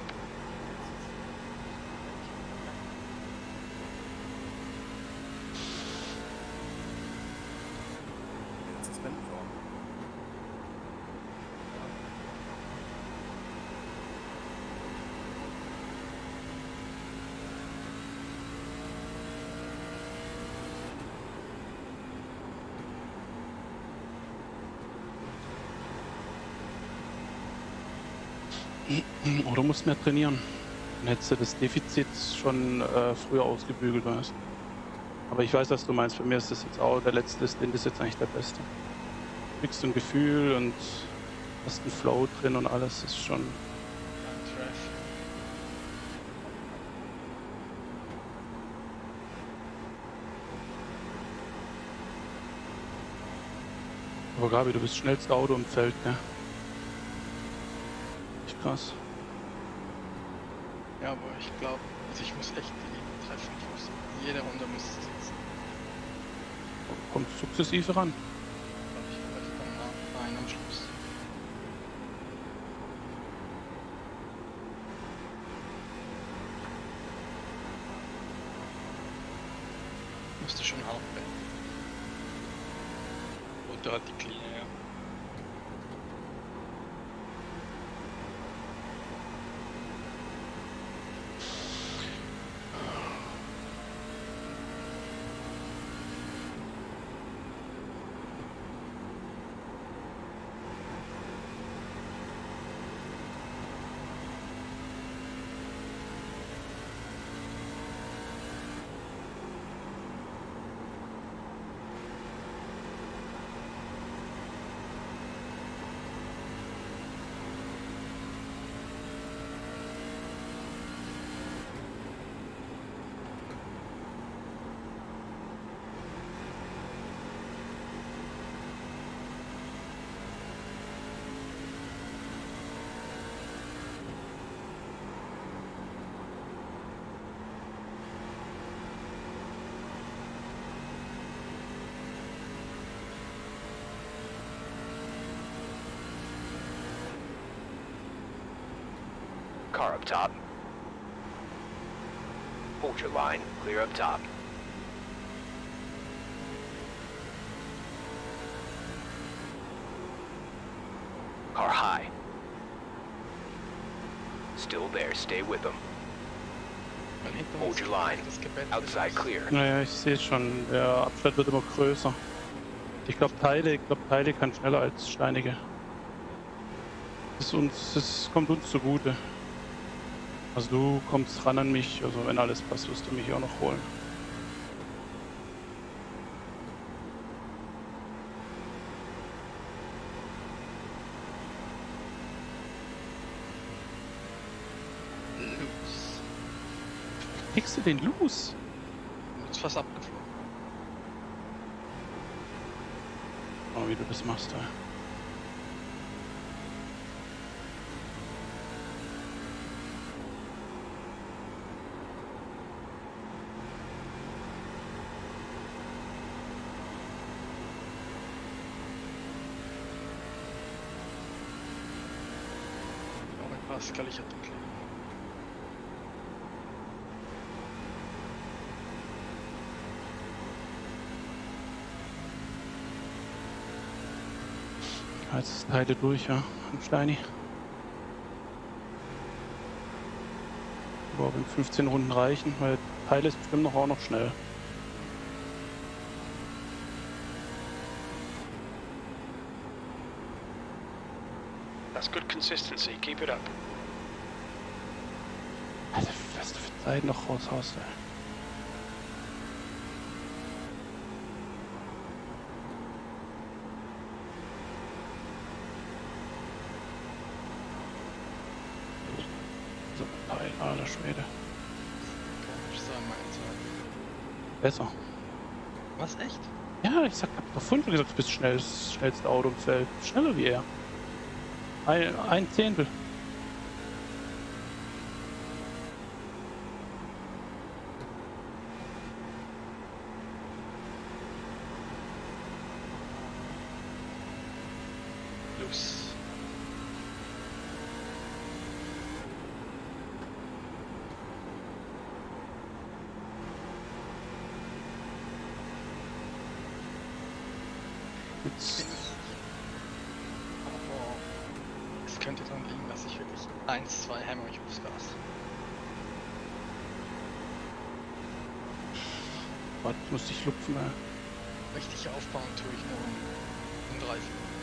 Jetzt ist Rennen fahren. Oder du musst mehr trainieren. Dann hättest du das Defizit schon früher ausgebügelt, weißt. Aber ich weiß, was du meinst. Bei mir ist das jetzt auch, der letzte Stint ist jetzt eigentlich der beste. Du kriegst ein Gefühl und hast einen Flow drin und alles ist schon. Kein Trash. Aber Gabi, du bist das schnellste Auto im Feld, ne? Echt krass. Ja, aber ich glaube, also ich muss echt die Linie treffen. Ich muss, jede Runde muss es sitzen. Kommt sukzessive ran. Glaube ich, vielleicht dann rein am Schluss. Musste schon hart werden. Und da hat die Kline, ja. Car up top. Hold your line. Clear up top. Car high. Still there. Stay with them. Weil hinter Hold uns your line. das Gebäude Outside ist. clear. Naja, ich sehe schon, der Abstand wird immer größer. Ich glaube Teile kann schneller als Steinige. Das kommt uns zugute. Also du kommst ran an mich, also wenn alles passt, wirst du mich auch noch holen. Los. Kriegst du den los? Jetzt fast abgeflogen. Oh, wie du das machst, ey. Pascal, ich hab den Kleinen. Jetzt Teile durch, ja, am Steini. Aber wenn 15 Runden reichen, weil Teile ist bestimmt noch auch noch schnell. That's good consistency. Keep it up. Also, was du für Zeit noch raushaust, ey. So, Teil, alter Schwede. Kann ich sagen, mein Zeit. Besser. Was, echt? Ja, ich hab doch vorhin schon gesagt, du bist schnell, das schnellste Auto im Feld. Schneller wie er. Ein Zehntel. Los. Jetzt, Aber es könnte daran liegen, dass ich wirklich 1, 2 hämmer ich aufs Gas. warte, ich muss dich lupfen, ey. Richtig aufbauen tue ich nur um 3, 4.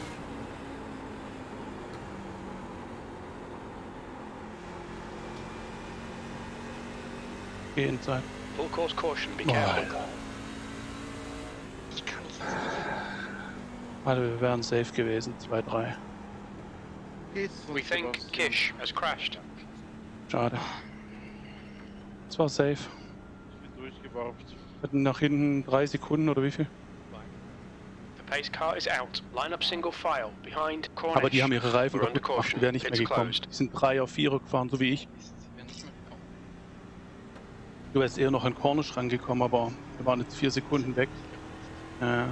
Geh inside. Full course caution. Be Oh, careful. Alter. Ich kann nicht jetzt. Warte, wir wären safe gewesen. 2, 3. We think Kish has crashed. Schade. Das war safe. Ich bin durchgewarft. Wir hatten nach hinten 3 Sekunden oder wie viel? The pace car is out. Line up single file behind Cornish. Aber die haben ihre Reifen We're under kaputt gemacht, caution. die wären nicht mehr It's gekommen. closed. Die sind 3 auf 4 gefahren, so wie ich. Mist, wir werden nicht mehr bekommen. Du wärst eher noch an Cornish rangekommen, aber wir waren jetzt 4 Sekunden weg. Aha,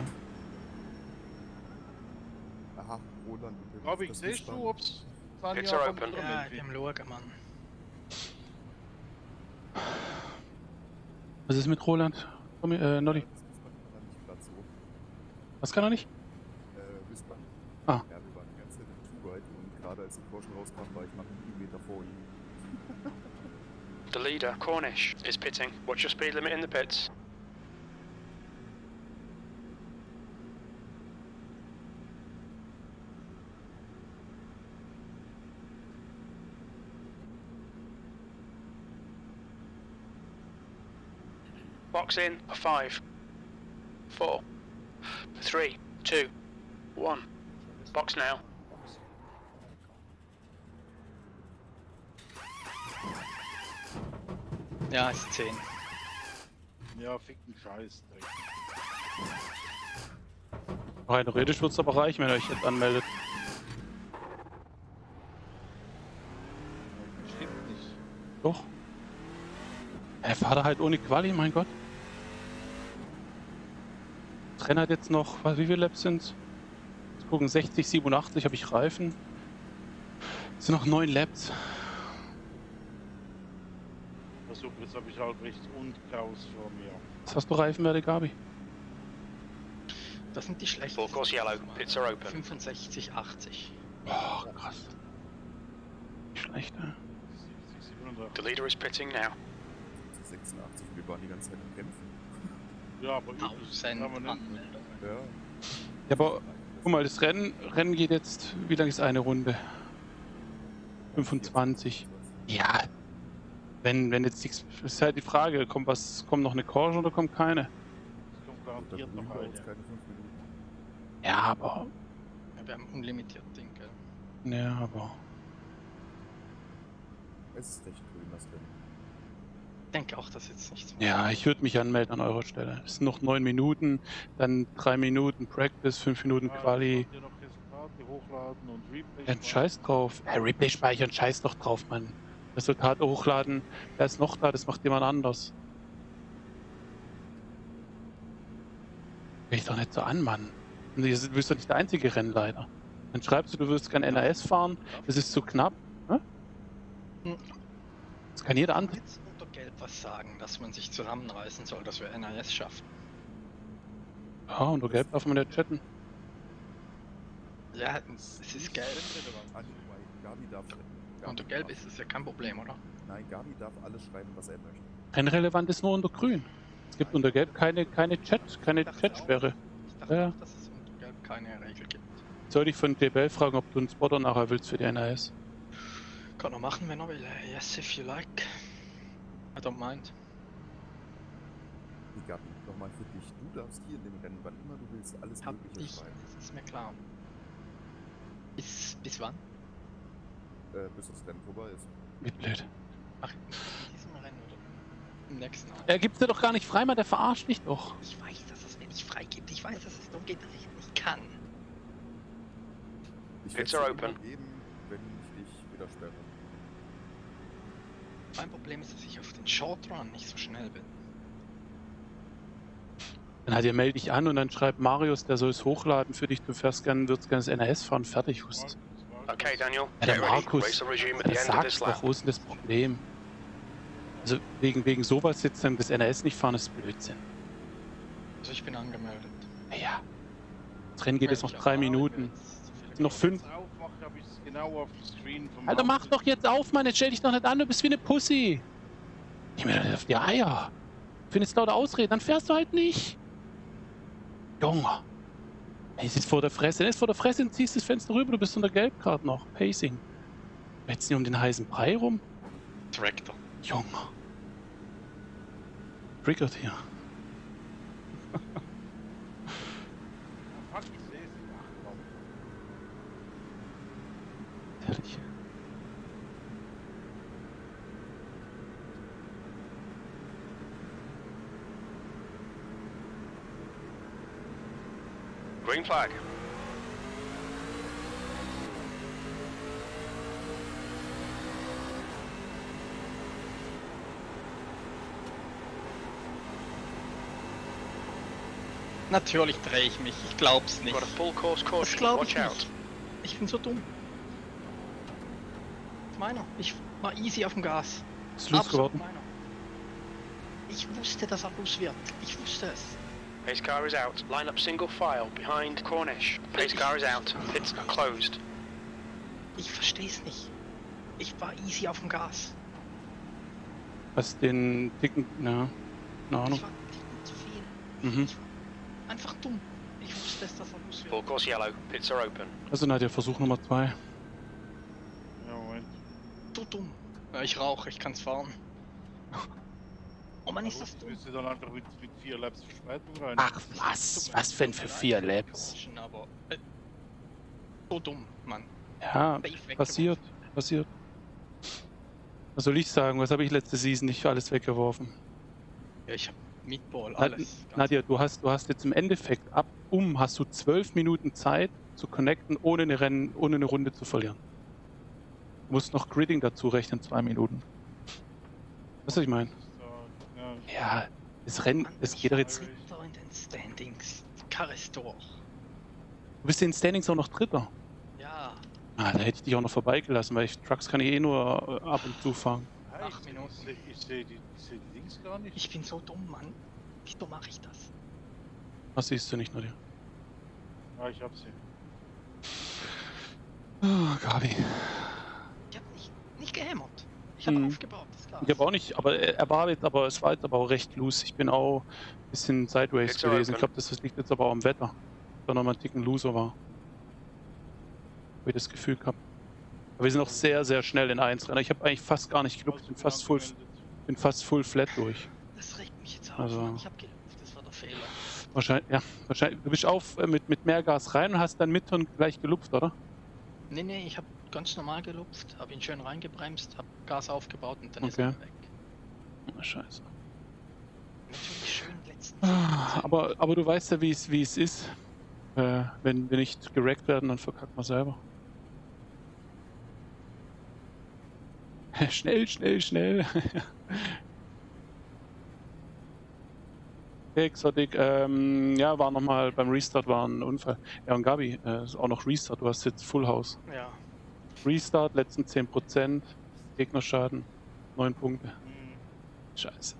Roland. du Robin, das siehst Wiesbaden. du, ob's Pits are open. Ja, ich am Schauen, Mann. Was ist mit Roland? Nolli? Das Wiesbaden kann er nicht gerade so. Was kann er nicht? Wiesbaden. Ah. Ja, wir waren die ganze Zeit im Two-Ride und gerade als die Caution rauskam, war ich nach einem Millimeter vor ihm. The leader, Cornish, is pitting. Watch your speed limit in the pits. Box in for 5, 4, 3, 2, 1. Box now. Ja, ist 10. Ja, fick den Scheiß. Rein theoretisch wird es aber reichen, wenn ihr euch jetzt anmeldet. Stimmt nicht. Doch. Fahrt er halt ohne Quali, mein Gott. Das Rennen hat jetzt noch, wie viele Laps sind's? Jetzt gucken, 60, 87 habe ich Reifen. Es sind noch 9 Laps. super, jetzt habe ich Albrecht und Kraus vor mir. Was hast du Reifenwerte, Gabi? Das sind die Full schlechtesten. course yellow, pits are open. 65, 80. Boah, krass. Nicht schlecht, ne? 87. The leader is pitting now. 86, wir waren die ganze Zeit am Kämpfen. Ja, aber üblich. 1000 Aber nicht. Anmeldungen. Ja. Ja, aber guck mal, das Rennen geht jetzt, wie lang ist eine Runde? 25. Ja, wenn jetzt nichts, ist halt die Frage, kommt noch eine Caution oder kommt keine? Es kommt Und da garantiert grün noch bei eine. uns keine 5 Minuten. Ja, aber, Ja, wir haben unlimitiert Ding, gell? ja, aber, Es ist recht grün, das Rennen. Ich denke auch, dass jetzt nichts mehr. ja, ich würde mich anmelden an eurer Stelle. Es sind noch 9 Minuten, dann 3 Minuten Practice, 5 Minuten Quali. Könnt ihr noch Resultate hochladen und Replay Ja, scheiß drauf. Replay speichern, scheiß doch drauf, Mann. Resultate hochladen, wer ist noch da, das macht jemand anders. Will ich doch nicht so an, Mann. Und du bist doch nicht der einzige Rennleiter. Dann schreibst du willst kein NAS fahren, das ist zu knapp. Hä? Das kann jeder Kann andere. jetzt unter Gelb was sagen, dass man sich zusammenreißen soll, dass wir NIS schaffen. Ja, unter Gelb darf man ja chatten. Ja, es ist gelb. Ah, wobei, Gabi darf. Unter Gelb ist es ja kein Problem, oder? Nein, Gabi darf alles schreiben, was er möchte. Rennrelevant ist nur unter Grün. Es gibt unter Gelb keine Chatsperre. Ich dachte Ja. auch, dass es unter Gelb keine Regel gibt. Soll ich von JBL fragen, ob du einen Spotter nachher willst für die NAS? Kann er machen, wenn er will. Yes, if you like. I don't mind. Die Gabi, nochmal für dich. Du darfst hier in dem Rennen, wann immer du willst, alles Hab Mögliche ich, schreiben. das ist mir klar. Bis wann? Bis das Rennen vorbei ist. Wie blöd. Ach, in diesem Rennen oder im nächsten auch? Er gibt's dir doch gar nicht frei, Mann, der verarscht dich doch. Ich weiß, dass es mir nicht freigibt. Ich weiß, dass es darum geht, dass ich nicht kann. Ich Pits werd's are dir open. immer geben, wenn ich dich wieder sperre. Mein Problem ist, dass ich auf den Short Run nicht so schnell bin. Dann hat er melde dich an und dann schreibt Marius, der soll es hochladen für dich, du würdest gerne das NAS fahren, fertig. Wusstest. Okay, Daniel, Ja, der get ready. Markus, Race will resume at the der end of sagt this doch, lap. wo ist denn das Problem? Also wegen sowas jetzt dann das NAS nicht fahren, ist Blödsinn. Also ich bin angemeldet. Naja, das Rennen geht jetzt noch Meld mich 3 aber, Minuten. wenn es zu viele Noch 5. Aufmache, habe ich es genau auf dem Screen vom Alter, mach Auto. doch jetzt auf, Mann, jetzt stell dich doch nicht an, du bist wie eine Pussy. Ich mir doch nicht auf die Eier. Findest lauter Ausreden, dann fährst du halt nicht. Junge. Ey, es ist vor der Fresse, ist vor der Fresse und ziehst das Fenster rüber, du bist unter Gelb gerade noch. Pacing. Jetzt nicht um den heißen Brei rum. Tractor. Junge. Triggert hier. Fuck, ich sehe es. Ach, komm. Herrlich. Green flag. Natürlich drehe ich mich, ich glaub's nicht. Got a full course Das caution. glaub Watch ich out. nicht. Ich bin so dumm. Meiner. Ich war easy auf dem Gas. Ist los geworden. meiner. Ich wusste, dass er los wird. Ich wusste es. Pace car is out. Line up single file behind Cornish. Pace car is out. Pits are closed. Ich versteh's nicht. Ich war easy auf dem Gas. Was den dicken, na, keine Ahnung. Ich war zu viel. Mhm. Ich war einfach dumm. Ich wusste es, dass er los wird. Full course yellow. Pits are open. Also Nadja, Versuch Nummer 2. Ja, Moment. So dumm. Ja, ich rauche, ich kann's fahren. Oh Mann, ist das Du dumm. bist dann einfach mit 4 Laps Verspätung rein. Ach was? Was denn für 4 Laps? Aber, so dumm, Mann. Ja, Safe weggeworfen. passiert. Was soll ich sagen? Was habe ich letzte Season nicht alles weggeworfen? Ja, ich hab Meatball, alles. Ganz Nadja, du hast jetzt im Endeffekt hast du 12 Minuten Zeit zu connecten, ohne eine Runde zu verlieren. Du musst noch Gridding dazu rechnen, 2 Minuten. Was soll ich meinen? Ja, Ja, das Rennen, Mann, es ich geht doch war jetzt. Dritter in den Standings. Karre ist durch. Du bist in den Standings auch noch Dritter. Ja. Ah, da hätte ich dich auch noch vorbeigelassen, weil Trucks kann ich eh nur ab und zu fahren. hey, 8 Minuten. Ich sehe die Links gar nicht. Ich bin so dumm, Mann. Wie dumm mache ich das? Was siehst du nicht nur dir? Ah, ich hab sie. Oh, Gabi. Ich habe nicht gehämmert. Ich habe aufgebaut, das Gas. Ich habe auch nicht, aber es war jetzt aber auch recht loose. Ich bin auch ein bisschen sideways It's gewesen. open. Ich glaube, das liegt jetzt aber auch am Wetter. Da nochmal einen Ticken looser war. Wo ich das Gefühl gehabt. Aber wir sind auch sehr, sehr schnell in 1 Rennen. Ich habe eigentlich fast gar nicht gelupft. Bin fast full flat durch. Das regt mich jetzt auf, Also- Mann. Ich habe gelupft, das war der Fehler. Wahrscheinlich. Du bist auf mit mehr Gas rein und hast dann mit und gleich gelupft, oder? Nee, ich habe ganz normal gelupft, habe ihn schön reingebremst, habe Gas aufgebaut und dann ist Okay. er weg. Oh, scheiße. Natürlich schön letzten Aber du weißt ja, wie es ist. Wenn wir nicht gerackt werden, dann verkackt man selber. Schnell. Okay, Exotic, ja, war nochmal beim Restart war ein Unfall. Ja, und Gabi, ist auch noch Restart, du hast jetzt Full House. Ja, Restart, letzten 10%, Gegnerschaden, 9 Punkte. Scheiße.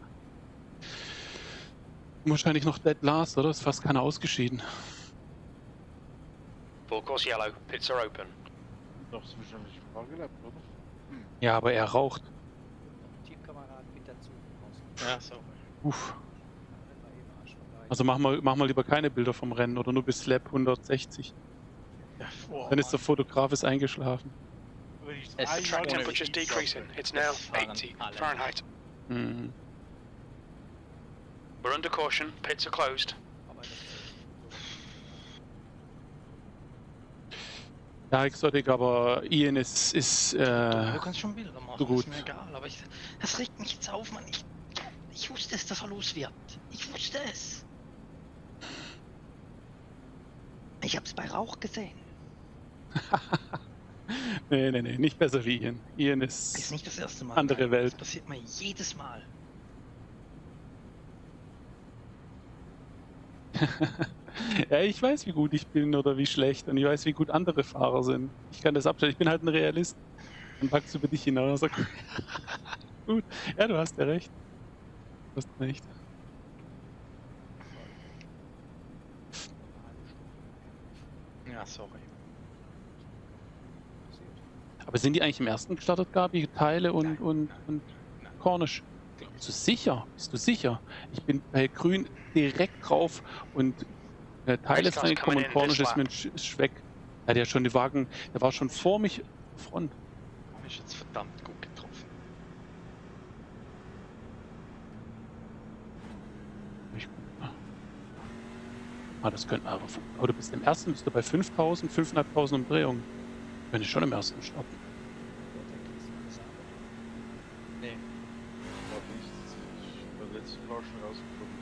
Und wahrscheinlich noch Dead Last, oder? Ist fast keiner ausgeschieden. Full course yellow. Pits are open. Doch, ist wahrscheinlich vorgelebt, oder? Ja, aber er raucht. Teamkamerad mit dazu. ja, so. Uff. Also mach mal lieber keine Bilder vom Rennen oder nur bis Lap 160. Ja, oh, Dann ist der Mann. Fotograf eingeschlafen. Wenn ich Es ist Track ohne temperature's Heat decreasing. sage. It's now Das fahren 80 alle. Fahrenheit. Mhm. We're under caution. Pits are closed. Aber das Ja, Exotic, aber Ian ist Du kannst schon Bilder machen, so gut. ist mir egal, aber das regt mich jetzt auf, Mann. Ich wusste es, dass er los wird. Ich wusste es. Ich hab's bei Rauch gesehen. nee, nicht besser wie Ian. Ian Ist ist nicht das erste Mal. andere Nein, Welt. Das passiert mir jedes Mal. Ja, ich weiß, wie gut ich bin oder wie schlecht und ich weiß, wie gut andere Fahrer sind. Ich kann das abstellen. Ich bin halt ein Realist. Dann packst du über dich hinaus. Gut. Ja, du hast ja recht. Du hast recht. Ja, sorry. Aber sind die eigentlich im ersten gestartet, Gabi? Teile und Cornish? Bist du sicher? Bist du sicher? Ich bin bei Grün direkt drauf und Teile ist reingekommen und Cornish ist weg. Er hat ja schon die Wagen, der war schon vor mich Front. Ist jetzt verdammt gut getroffen. Das könnte aber. Aber du bist im ersten, bist du bei 5.000, 5.500 Umdrehungen. Könnte ich schon im ersten starten. Nee. War nichts. Ich bin letzten Mal schon rausgekommen.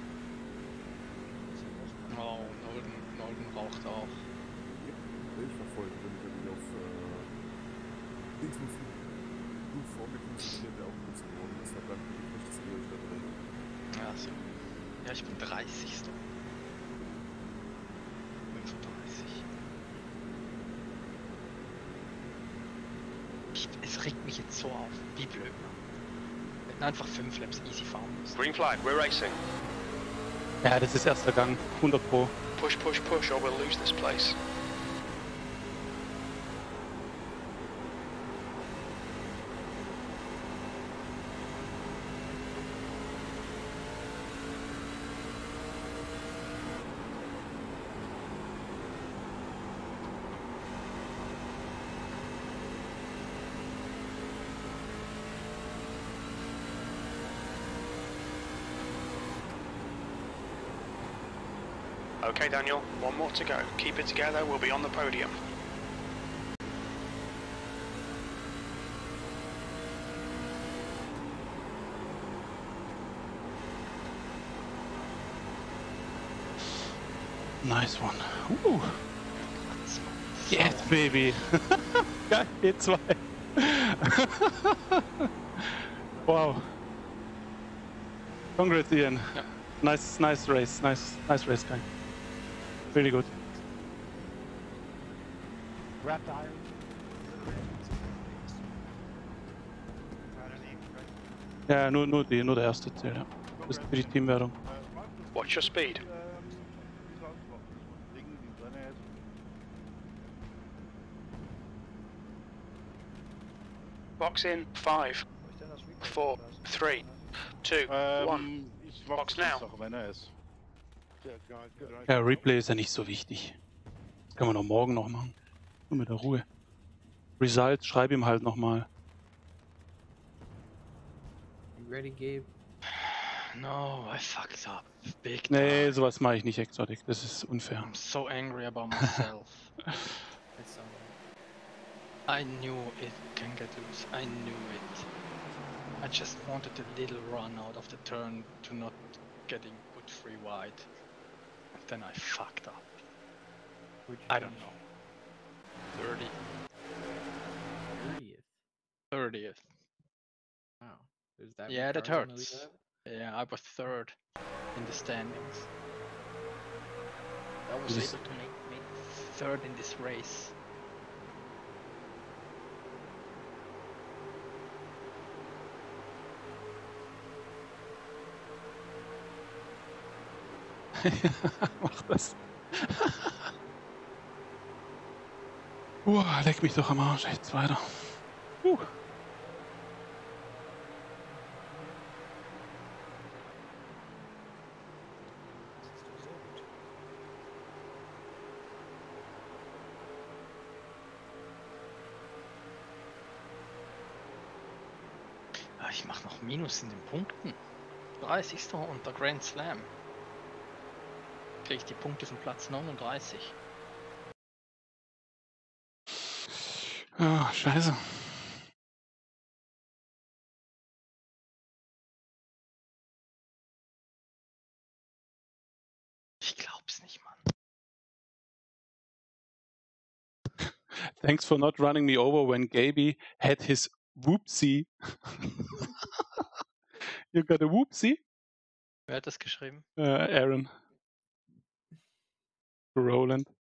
Oh, Nolden raucht auch. Ich war voll drin, wenn ich auf links mit Flug vor mir konzentriert, der auch ein bisschen geworden ist. Da bleibt wirklich nichts durch da drin. Ja, so. Ja, ich bin 30. 35. Es regt mich jetzt so auf. Wie blöd, Mann. Wir hätten einfach 5 Laps easy fahren müssen. Green flag. We're racing. Ja, das ist erster Gang. 100 Pro. Push, push, push, or we'll lose this place. Okay, Daniel, one more to go. Keep it together, we'll be on the podium. Nice one. Yes, baby. Geil, E2. Wow. Congrats, Ian. Ja. Nice race. Nice race, guy. Really good. Grab the iron. Ja, nur der erste zählt, ja. Das ist für die Teamwertung. Watch your speed. Box in 5, Wo ist denn das Replay? 4, 3, 2, 1. Ich Box warte, now. bis wenn er ist. Ja, Replay ist ja nicht so wichtig. Das kann man auch morgen noch machen. Nur mit der Ruhe. Results, schreib ihm halt nochmal. You ready, Gabe? No, I fucked up. Big Nee, time. sowas mache ich nicht, Exotic. Das ist unfair. I'm so angry about myself. That's I knew it can get loose. I knew it. I just wanted a little run out of the turn to not getting put free wide. And then I fucked up. I don't know. 30th. 30th. 30th. Wow. Is that Yeah, many that cars on the hurts. lead lap? Yeah, I was third in the standings. I was This- able to make third in this race. Mach das. Leck mich doch am Arsch. Jetzt weiter. Das ist doch sehr gut. Ah, ich mach noch Minus in den Punkten. 30. unter Grand Slam. Krieg ich die Punkte von Platz 39. Ah, scheiße. Ich glaub's nicht, Mann. Thanks for not running me over when Gaby had his whoopsie. You got a whoopsie? Wer hat das geschrieben? Aaron. Roland.